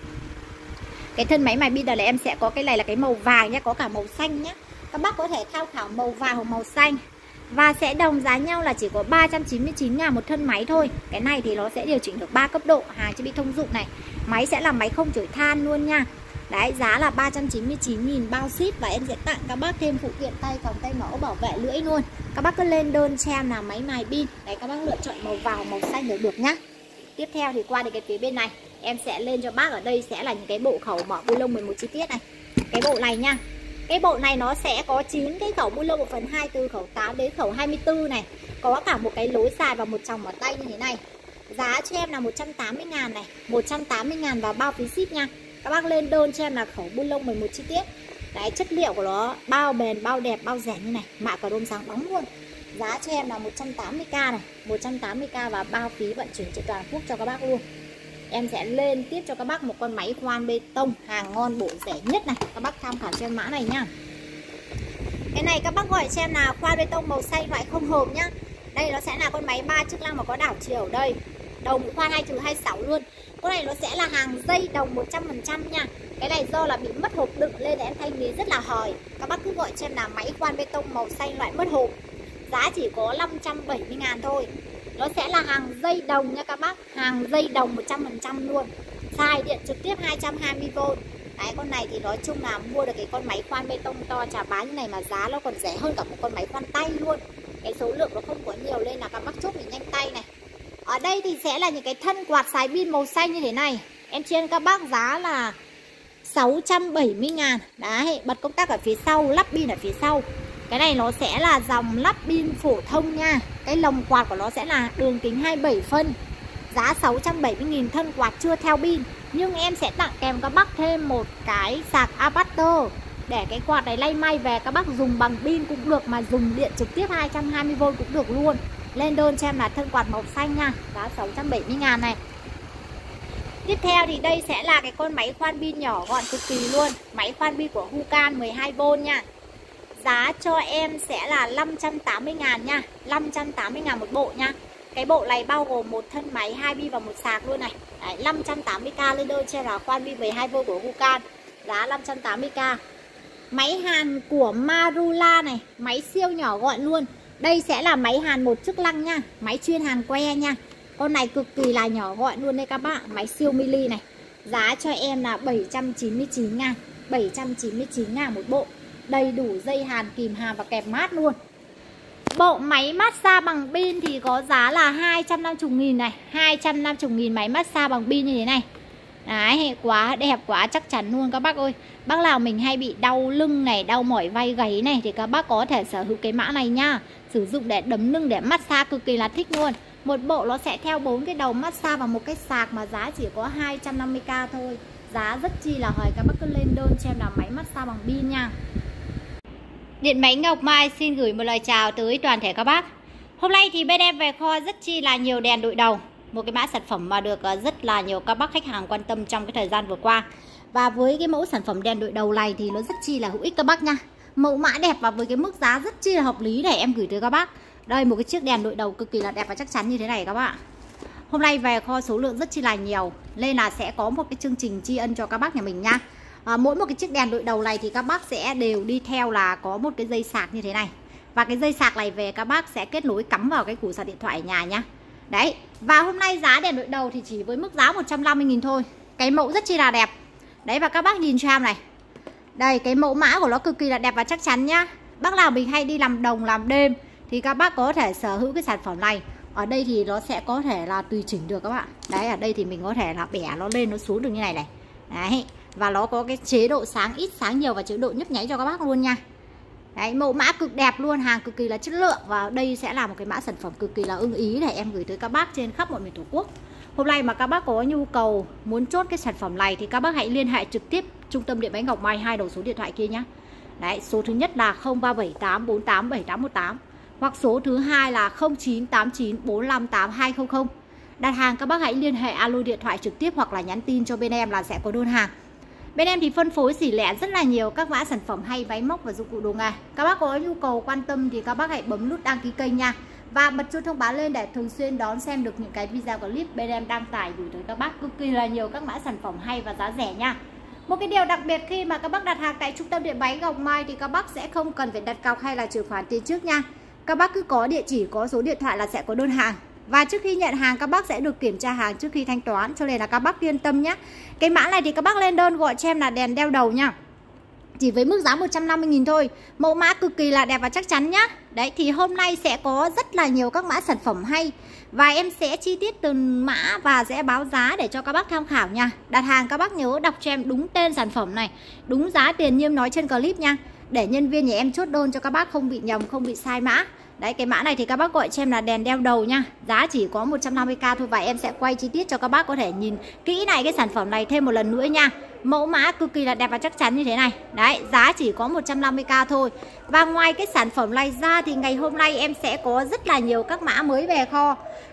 Cái thân máy mài pin là em sẽ có cái này là cái màu vàng nhá, có cả màu xanh nhá. Các bác có thể tham khảo màu vàng hoặc màu xanh. Và sẽ đồng giá nhau là chỉ có 399.000 một thân máy thôi. Cái này thì nó sẽ điều chỉnh được 3 cấp độ, hàng cho pin thông dụng này. Máy sẽ là máy không chổi than luôn nha. Đấy, giá là 399.000 bao ship. Và em sẽ tặng các bác thêm phụ kiện tay còng tay mẫu bảo vệ lưỡi luôn. Các bác cứ lên đơn cho em là máy mài pin. Đấy, các bác lựa chọn màu vàng, màu xanh đều được nhá. Tiếp theo thì qua đến cái phía bên này, em sẽ lên cho bác ở đây sẽ là những cái bộ khẩu mở bu lông 11 chi tiết này. Cái bộ này nha. Cái bộ này nó sẽ có 9 cái khẩu bu lông 1/2 từ khẩu 8 đến khẩu 24 này. Có cả một cái lối xài và một chồng ở tay như thế này. Giá cho em là 180.000 này, 180.000 và bao phí ship nha. Các bác lên đơn cho em là khẩu bu lông 11 chi tiết. Đấy, chất liệu của nó bao bền, bao đẹp, bao rẻ như này, mạ cà rôm sáng bóng luôn. Giá cho em là 180k này, 180k và bao phí vận chuyển trên toàn quốc cho các bác luôn. em sẽ lên tiếp cho các bác một con máy khoan bê tông hàng ngon bộ rẻ nhất này. Các bác tham khảo trên mã này nhá. Cái này các bác gọi cho em là khoan bê tông màu xanh loại không hộp nhá. Đây nó sẽ là con máy 3 chức năng mà có đảo chiều ở đây. Đầu mũi khoan 2/26 luôn. Con này nó sẽ là hàng dây đồng 100% nha. Cái này do là bị mất hộp đựng lên để em thanh lý rất là hời. Các bác cứ gọi cho em là máy khoan bê tông màu xanh loại mất hộp. Giá chỉ có 570.000 thôi. Nó sẽ là hàng dây đồng nha các bác. Hàng dây đồng 100% luôn. Xài điện trực tiếp 220V. Đấy, con này thì nói chung là mua được cái con máy khoan bê tông to chà bá như này mà giá nó còn rẻ hơn cả một con máy khoan tay luôn. Cái số lượng nó không có nhiều nên là các bác chốt mình nhanh tay này. Ở đây thì sẽ là những cái thân quạt xài pin màu xanh như thế này. Em trên các bác giá là 670.000. Đấy, bật công tắc ở phía sau, lắp pin ở phía sau. Cái này nó sẽ là dòng lắp pin phổ thông nha. Cái lồng quạt của nó sẽ là đường kính 27 phân. Giá 670.000, thân quạt chưa theo pin. Nhưng em sẽ tặng kèm các bác thêm một cái sạc adapter để cái quạt này lay may về các bác dùng bằng pin cũng được, mà dùng điện trực tiếp 220V cũng được luôn. Lên đơn cho em là thân quạt màu xanh nha. Giá 670.000 này. Tiếp theo thì đây sẽ là cái con máy khoan pin nhỏ gọn cực kỳ luôn. Máy khoan pin của Hukan 12V nha. Giá cho em sẽ là 580.000 nha. 580.000 một bộ nha. Cái bộ này bao gồm một thân máy, 2 pin và một sạc luôn này. Đấy, 580k lên đơn cho em là khoan pin 12V của Hukan. Giá 580k. Máy hàn của Marula này. Máy siêu nhỏ gọn luôn. Đây sẽ là máy hàn một chức năng nha. Máy chuyên hàn que nha. Con này cực kỳ là nhỏ gọn luôn đây các bạn. Máy siêu mini này. Giá cho em là 799.000. 799.000 một bộ. Đầy đủ dây hàn, kìm hàn và kẹp mát luôn. Bộ máy massage bằng pin thì có giá là 250.000 này. 250.000 máy massage bằng pin như thế này. Đấy, quá đẹp, quá chắc chắn luôn các bác ơi. Bác nào mình hay bị đau lưng này, đau mỏi vai gáy này thì các bác có thể sở hữu cái mã này nha. Sử dụng để đấm lưng, để massage cực kỳ là thích luôn. Một bộ nó sẽ theo 4 cái đầu massage và một cái sạc mà giá chỉ có 250k thôi. Giá rất chi là hời, các bác cứ lên đơn cho em là máy massage bằng pin nha. Điện máy Ngọc Mai xin gửi một lời chào tới toàn thể các bác. Hôm nay thì bên em về kho rất chi là nhiều đèn đội đầu. Một cái mã sản phẩm mà được rất là nhiều các bác khách hàng quan tâm trong cái thời gian vừa qua. Và với cái mẫu sản phẩm đèn đội đầu này thì nó rất chi là hữu ích các bác nha. Mẫu mã đẹp và với cái mức giá rất chi là hợp lý để em gửi tới các bác. Đây, một cái chiếc đèn đội đầu cực kỳ là đẹp và chắc chắn như thế này các bạn. Hôm nay về kho số lượng rất chi là nhiều nên là sẽ có một cái chương trình tri ân cho các bác nhà mình nha. Mỗi một cái chiếc đèn đội đầu này thì các bác sẽ đều đi theo là có một cái dây sạc như thế này. Và cái dây sạc này về các bác sẽ kết nối cắm vào cái củ sạc điện thoại ở nhà nhá. Đấy, và hôm nay giá đèn đội đầu thì chỉ với mức giá 150.000 thôi. Cái mẫu rất chi là đẹp. Đấy, và các bác nhìn cho em này. Đây, cái mẫu mã của nó cực kỳ là đẹp và chắc chắn nhá. Bác nào mình hay đi làm đồng, làm đêm thì các bác có thể sở hữu cái sản phẩm này. Ở đây thì nó sẽ có thể là tùy chỉnh được các bạn. Đấy, ở đây thì mình có thể là bẻ nó lên, nó xuống được như này này. Đấy, và nó có cái chế độ sáng ít, sáng nhiều và chế độ nhấp nháy cho các bác luôn nha. Đấy, mẫu mã cực đẹp luôn, hàng cực kỳ là chất lượng. Và đây sẽ là một cái mã sản phẩm cực kỳ là ưng ý để em gửi tới các bác trên khắp mọi miền Tổ quốc. Hôm nay mà các bác có nhu cầu muốn chốt cái sản phẩm này thì các bác hãy liên hệ trực tiếp Trung tâm Điện máy Ngọc Mai, 2 đầu số điện thoại kia nhá. Đấy, số thứ nhất là 0378487818 hoặc số thứ hai là 0989458200. Đặt hàng các bác hãy liên hệ alo điện thoại trực tiếp hoặc là nhắn tin cho bên em là sẽ có đơn hàng. Bên em thì phân phối xỉ lẻ rất là nhiều các mã sản phẩm hay váy móc và dụng cụ đồ nghề. Các bác có nhu cầu quan tâm thì các bác hãy bấm nút đăng ký kênh nha. Và bật chuông thông báo lên để thường xuyên đón xem được những cái video clip bên em đăng tải gửi tới các bác cực kỳ là nhiều các mã sản phẩm hay và giá rẻ nha. Một cái điều đặc biệt khi mà các bác đặt hàng tại Trung tâm Điện máy Ngọc Mai thì các bác sẽ không cần phải đặt cọc hay là chuyển khoản tiền trước nha. Các bác cứ có địa chỉ, có số điện thoại là sẽ có đơn hàng. Và trước khi nhận hàng các bác sẽ được kiểm tra hàng trước khi thanh toán, cho nên là các bác yên tâm nhé. Cái mã này thì các bác lên đơn gọi cho em là đèn đeo đầu nha. Chỉ với mức giá 150.000 thôi. Mẫu mã cực kỳ là đẹp và chắc chắn nhá. Đấy, thì hôm nay sẽ có rất là nhiều các mã sản phẩm hay. Và em sẽ chi tiết từng mã và sẽ báo giá để cho các bác tham khảo nha. Đặt hàng các bác nhớ đọc cho em đúng tên sản phẩm này, đúng giá tiền như em nói trên clip nha. Để nhân viên nhà em chốt đơn cho các bác không bị nhầm, không bị sai mã. Đấy, cái mã này thì các bác gọi cho em là đèn đeo đầu nha. Giá chỉ có 150k thôi. Và em sẽ quay chi tiết cho các bác có thể nhìn kỹ này cái sản phẩm này thêm một lần nữa nha. Mẫu mã cực kỳ là đẹp và chắc chắn như thế này. Đấy, giá chỉ có 150k thôi. Và ngoài cái sản phẩm này ra thì ngày hôm nay em sẽ có rất là nhiều các mã mới về kho.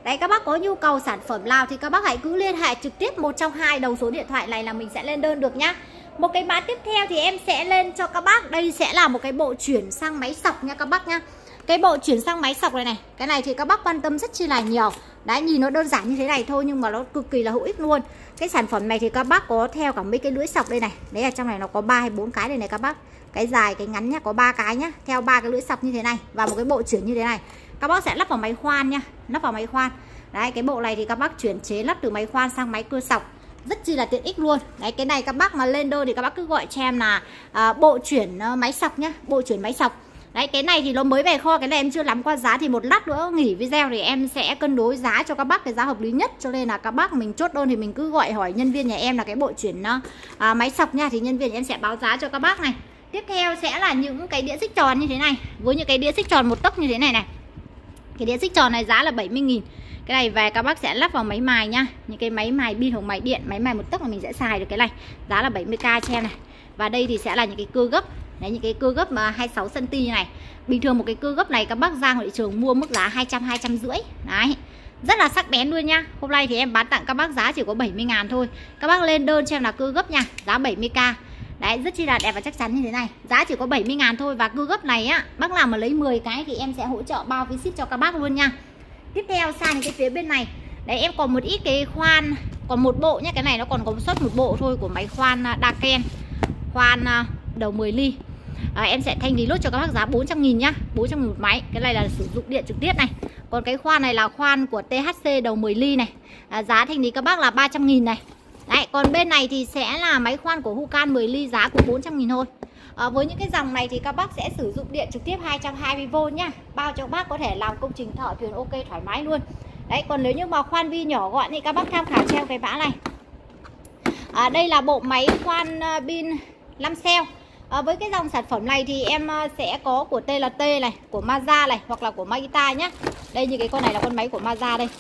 Đấy, các bác có nhu cầu sản phẩm nào thì các bác hãy cứ liên hệ trực tiếp một trong hai đầu số điện thoại này là mình sẽ lên đơn được nhá. Một cái mã tiếp theo thì em sẽ lên cho các bác. Đây sẽ là một cái bộ chuyển sang máy sọc nha các bác nhá. Cái bộ chuyển sang máy sọc này này, cái này thì các bác quan tâm rất chi là nhiều. Đấy, nhìn nó đơn giản như thế này thôi nhưng mà nó cực kỳ là hữu ích luôn. Cái sản phẩm này thì các bác có theo cả mấy cái lưỡi sọc đây này. Đấy, ở trong này nó có 3 hay 4 cái đây này các bác. Cái dài, cái ngắn nhá, có 3 cái nhá. Theo 3 cái lưỡi sọc như thế này và một cái bộ chuyển như thế này. Các bác sẽ lắp vào máy khoan nha, lắp vào máy khoan. Đấy, cái bộ này thì các bác chuyển chế lắp từ máy khoan sang máy cưa sọc, rất chi là tiện ích luôn. Đấy, cái này các bác mà lên đơn thì các bác cứ gọi cho em là bộ chuyển máy sọc nhá, bộ chuyển máy sọc. Đấy, cái này thì nó mới về kho, cái này em chưa nắm qua giá, thì một lát nữa nghỉ video thì em sẽ cân đối giá cho các bác cái giá hợp lý nhất. Cho nên là các bác mình chốt đơn thì mình cứ gọi hỏi nhân viên nhà em là cái bộ chuyển máy sọc nha, thì nhân viên nhà em sẽ báo giá cho các bác này. Tiếp theo sẽ là những cái đĩa xích tròn như thế này, với những cái đĩa xích tròn một tấc như thế này này. Cái đĩa xích tròn này giá là 70.000. Cái này về các bác sẽ lắp vào máy mài nhá. Những cái máy mài pin hoặc máy điện, máy mài một tấc mà mình sẽ xài được cái này. Giá là 70k cho em này. Và đây thì sẽ là những cái cưa gấp. Đấy, những cái cưa gấp mà 26 cm như này. Bình thường một cái cưa gấp này các bác ra ngoài thị trường mua mức giá 200, 250. Đấy, rất là sắc bén luôn nha. Hôm nay thì em bán tặng các bác giá chỉ có 70.000 thôi. Các bác lên đơn cho em là cưa gấp nha, giá 70k. Đấy, rất chi là đẹp và chắc chắn như thế này. Giá chỉ có 70.000 thôi. Và cưa gấp này á, bác nào mà lấy 10 cái thì em sẽ hỗ trợ bao phí ship cho các bác luôn nha. Tiếp theo sang cái phía bên này. Đấy, em còn một ít cái khoan, còn một bộ nhé. Cái này nó còn có xuất một bộ thôi của máy khoan Daken, khoan đầu 10 ly. Em sẽ thanh lý lốt cho các bác giá 400.000 nhá, 400.000 một máy. Cái này là sử dụng điện trực tiếp này. Còn cái khoan này là khoan của THC đầu 10 ly này. Giá thanh lý các bác là 300.000 này. Đấy, còn bên này thì sẽ là máy khoan của Hukan 10 ly, giá cũng 400.000 thôi. Với những cái dòng này thì các bác sẽ sử dụng điện trực tiếp 220V nhá. Bao cho các bác có thể làm công trình thợ thuyền ok thoải mái luôn. Đấy, còn nếu như mà khoan vi nhỏ gọn thì các bác tham khảo treo cái mã này. Đây là bộ máy khoan pin 5 cell. Với cái dòng sản phẩm này thì em sẽ có của TLT này, của Mazda này, hoặc là của Makita nhá. Đây, như cái con này là con máy của Mazda đây.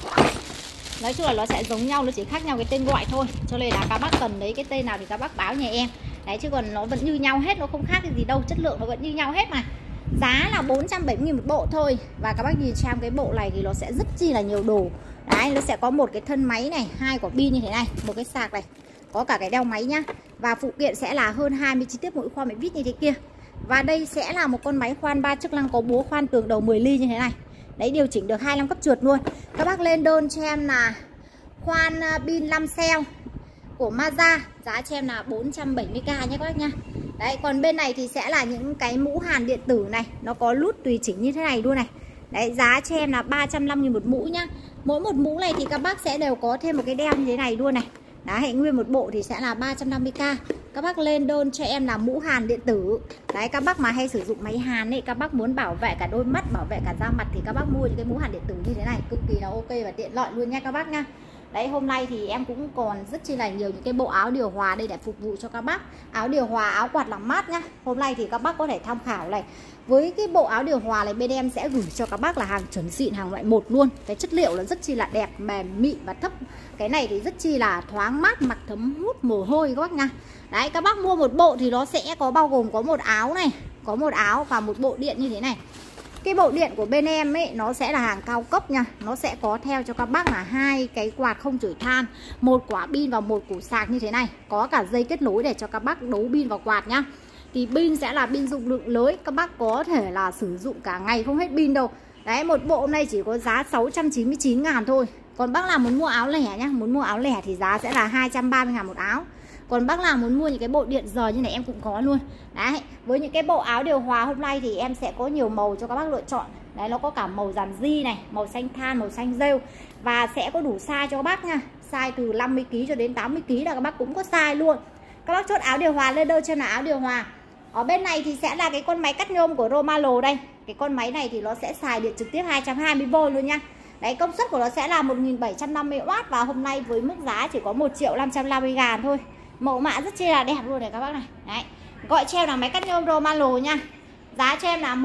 Nói chung là nó sẽ giống nhau, nó chỉ khác nhau cái tên gọi thôi. Cho nên là các bác cần lấy cái tên nào thì các bác báo nhà em. Đấy, chứ còn nó vẫn như nhau hết, nó không khác cái gì đâu. Chất lượng nó vẫn như nhau hết mà. Giá là 470.000 một bộ thôi. Và các bác nhìn trong cái bộ này thì nó sẽ rất chi là nhiều đồ. Đấy, nó sẽ có một cái thân máy này, 2 quả pin như thế này, một cái sạc này, có cả cái đeo máy nhá. Và phụ kiện sẽ là hơn 20 chi tiết mỗi khoan máy vít như thế kia. Và đây sẽ là một con máy khoan 3 chức năng có búa khoan tường đầu 10 ly như thế này. Đấy, điều chỉnh được 25 cấp trượt luôn. Các bác lên đơn cho em là khoan pin 5 cell của Mazda, giá cho em là 470k nhé các bác nha. Đấy, còn bên này thì sẽ là những cái mũ hàn điện tử này, nó có nút tùy chỉnh như thế này luôn này. Đấy, giá cho em là 350.000 một mũ nhá. Mỗi một mũ này thì các bác sẽ đều có thêm một cái đeo như thế này luôn này. Đấy, nguyên một bộ thì sẽ là 350k. Các bác lên đơn cho em là mũ hàn điện tử. Đấy, các bác mà hay sử dụng máy hàn ấy, các bác muốn bảo vệ cả đôi mắt, bảo vệ cả da mặt thì các bác mua những cái mũ hàn điện tử như thế này, cực kỳ là ok và tiện lợi luôn nha các bác nha. Đấy, hôm nay thì em cũng còn rất chi là nhiều những cái bộ áo điều hòa đây để phục vụ cho các bác. Áo điều hòa, áo quạt làm mát nhá. Hôm nay thì các bác có thể tham khảo này. Với cái bộ áo điều hòa này bên em sẽ gửi cho các bác là hàng chuẩn xịn, hàng loại 1 luôn. Cái chất liệu là rất chi là đẹp, mềm, mịn và thấp. Cái này thì rất chi là thoáng mát, mặc thấm hút mồ hôi các bác nha. Đấy, các bác mua một bộ thì nó sẽ có bao gồm có một áo này, có một áo và một bộ điện như thế này. Cái bộ điện của bên em ấy nó sẽ là hàng cao cấp nha. Nó sẽ có theo cho các bác là 2 cái quạt không chổi than, 1 quả pin và 1 củ sạc như thế này. Có cả dây kết nối để cho các bác đấu pin vào quạt nhá. Thì pin sẽ là pin dung lượng lớn, các bác có thể là sử dụng cả ngày không hết pin đâu. Đấy, một bộ này chỉ có giá 699.000 thôi. Còn bác nào muốn mua áo lẻ nhá, muốn mua áo lẻ thì giá sẽ là 230.000 một áo. Còn bác nào muốn mua những cái bộ điện giờ như này em cũng có luôn. Đấy, với những cái bộ áo điều hòa hôm nay thì em sẽ có nhiều màu cho các bác lựa chọn. Đấy, nó có cả màu giàn di này, màu xanh than, màu xanh rêu. Và sẽ có đủ size cho các bác nha. Size từ 50kg cho đến 80kg là các bác cũng có size luôn. Các bác chốt áo điều hòa lên đơn cho là áo điều hòa. Ở bên này thì sẽ là cái con máy cắt nhôm của Romalo đây. Cái con máy này thì nó sẽ xài điện trực tiếp 220V luôn nha. Đấy, công suất của nó sẽ là 1750W. Và hôm nay với mức giá chỉ có 1.550.000 thôi. Mẫu mã rất chi là đẹp luôn này các bác này. Đấy, gọi cho em là máy cắt nhôm Romalo nha. Giá cho em là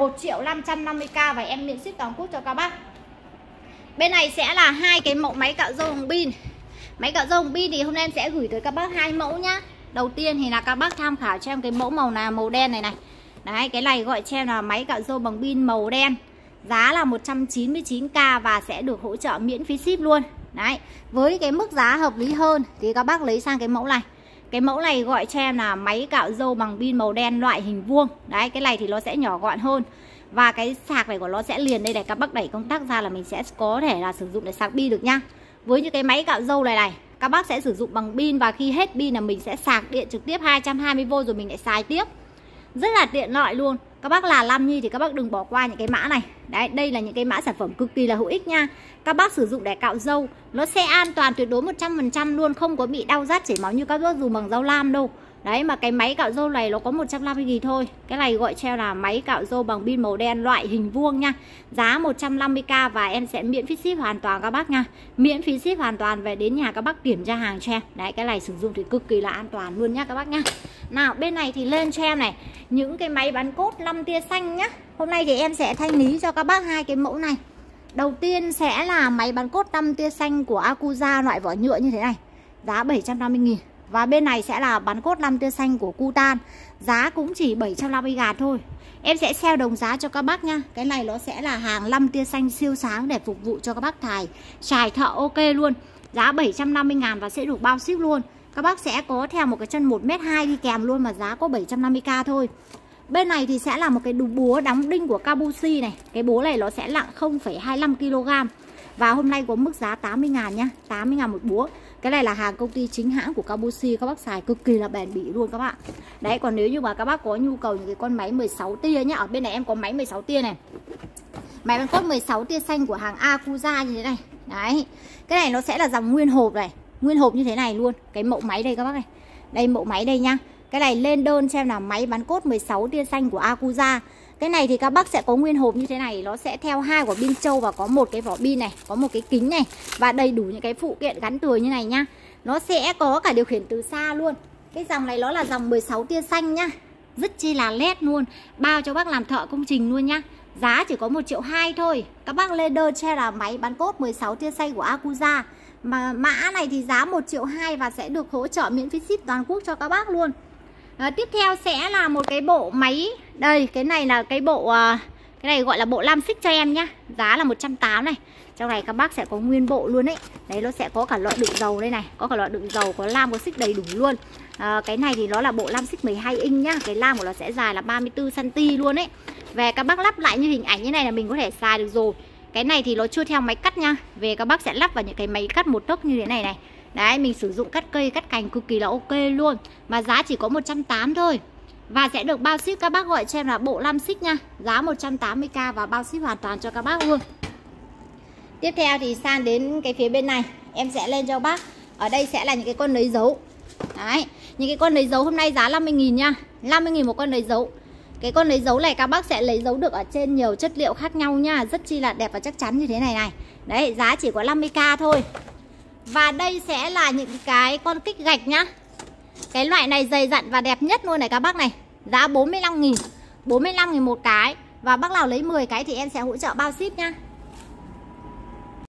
1.550k và em miễn ship toàn quốc cho các bác. Bên này sẽ là 2 cái mẫu máy cạo râu bằng pin. Máy cạo râu bằng pin thì hôm nay em sẽ gửi tới các bác 2 mẫu nhá. Đầu tiên thì là các bác tham khảo cho em cái mẫu màu nào, màu đen này này. Đấy, cái này gọi cho em là máy cạo râu bằng pin màu đen. Giá là 199k và sẽ được hỗ trợ miễn phí ship luôn. Đấy, với cái mức giá hợp lý hơn thì các bác lấy sang cái mẫu này. Cái mẫu này gọi cho em là máy cạo râu bằng pin màu đen loại hình vuông. Đấy, cái này thì nó sẽ nhỏ gọn hơn. Và cái sạc này của nó sẽ liền đây này, các bác đẩy công tắc ra là mình sẽ có thể là sử dụng để sạc pin được nhá. Với những cái máy cạo râu này các bác sẽ sử dụng bằng pin và khi hết pin là mình sẽ sạc điện trực tiếp 220V rồi mình lại xài tiếp. Rất là tiện lợi luôn. Các bác là Lam Nhi thì các bác đừng bỏ qua những cái mã này. Đấy, đây là những cái mã sản phẩm cực kỳ là hữu ích nha. Các bác sử dụng để cạo râu nó sẽ an toàn tuyệt đối 100% luôn, không có bị đau rát chảy máu như các bác dùng bằng dao lam đâu. Đấy, mà cái máy cạo râu này nó có 150.000 thôi. Cái này gọi treo là máy cạo râu bằng pin màu đen loại hình vuông nha. Giá 150k và em sẽ miễn phí ship hoàn toàn các bác nha. Miễn phí ship hoàn toàn về đến nhà các bác kiểm tra hàng cho em. Đấy, cái này sử dụng thì cực kỳ là an toàn luôn nhá các bác nhá. Nào, bên này thì lên cho em này những cái máy bắn cốt 5 tia xanh nhá. Hôm nay thì em sẽ thanh lý cho các bác hai cái mẫu này. Đầu tiên sẽ là máy bắn cốt 5 tia xanh của Akuza loại vỏ nhựa như thế này. Giá 750.000. Và bên này sẽ là bắn cốt 5 tia xanh của Kutan. Giá cũng chỉ 750.000 thôi. Em sẽ sale đồng giá cho các bác nha. Cái này nó sẽ là hàng 5 tia xanh siêu sáng để phục vụ cho các bác xài thợ ok luôn. Giá 750.000 và sẽ được bao ship luôn. Các bác sẽ có theo một cái chân 1m2 đi kèm luôn mà giá có 750k thôi. Bên này thì sẽ là một cái búa đóng đinh của Kabushi này. Cái búa này nó sẽ nặng 0,25kg. Và hôm nay có mức giá 80.000 nhá. 80.000 một búa. Cái này là hàng công ty chính hãng của Kabushi. Các bác xài cực kỳ là bền bỉ luôn các bạn. Đấy, còn nếu như mà các bác có nhu cầu những cái con máy 16 tia nhá. Ở bên này em có máy 16 tia này. Máy bắn cốt 16 tia xanh của hàng Akuza như thế này. Đấy, cái này nó sẽ là dòng nguyên hộp này. Nguyên hộp như thế này luôn. Cái mẫu máy đây các bác này. Đây mẫu máy đây nhá. Cái này lên đơn xem là máy bắn cốt 16 tia xanh của Akuza. Cái này thì các bác sẽ có nguyên hộp như thế này. Nó sẽ theo 2 quả pin trâu và có một cái vỏ pin này, có một cái kính này và đầy đủ những cái phụ kiện gắn tường như này nhá. Nó sẽ có cả điều khiển từ xa luôn. Cái dòng này nó là dòng 16 tia xanh nhá. Rất chi là led luôn. Bao cho bác làm thợ công trình luôn nhá. Giá chỉ có 1,2 triệu thôi. Các bác lên đơn che là máy bắn cốt 16 tia xanh của Akuza. Mà mã này thì giá 1,2 triệu và sẽ được hỗ trợ miễn phí ship toàn quốc cho các bác luôn. Tiếp theo sẽ là một cái bộ máy. Đây, cái này là cái bộ cái này gọi là bộ lam xích cho em nhá. Giá là 180 này. Trong này các bác sẽ có nguyên bộ luôn đấy. Đấy, nó sẽ có cả loại đựng dầu đây này. Có cả loại đựng dầu, có lam, có xích đầy đủ luôn. Cái này thì nó là bộ lam xích 12 inch nhá. Cái lam của nó sẽ dài là 34cm luôn ấy. Về các bác lắp lại như hình ảnh như này là mình có thể xài được rồi. Cái này thì nó chưa theo máy cắt nha. Về các bác sẽ lắp vào những cái máy cắt một tấc như thế này này. Đấy, mình sử dụng cắt cây, cắt cành cực kỳ là ok luôn. Mà giá chỉ có 180 thôi. Và sẽ được bao ship, các bác gọi cho em là bộ lam xích nha. Giá 180k và bao ship hoàn toàn cho các bác luôn. Tiếp theo thì sang đến cái phía bên này. Em sẽ lên cho bác. Ở đây sẽ là những cái con lấy dấu. Đấy, những cái con lấy dấu hôm nay giá 50.000 nha. 50.000 một con lấy dấu. Cái con lấy dấu này các bác sẽ lấy dấu được ở trên nhiều chất liệu khác nhau nha. Rất chi là đẹp và chắc chắn như thế này này. Đấy, giá chỉ có 50k thôi. Và đây sẽ là những cái con kích gạch nhá. Cái loại này dày dặn và đẹp nhất luôn này các bác này. Giá 45.000. 45.000 một cái. Và bác nào lấy 10 cái thì em sẽ hỗ trợ bao ship nhá.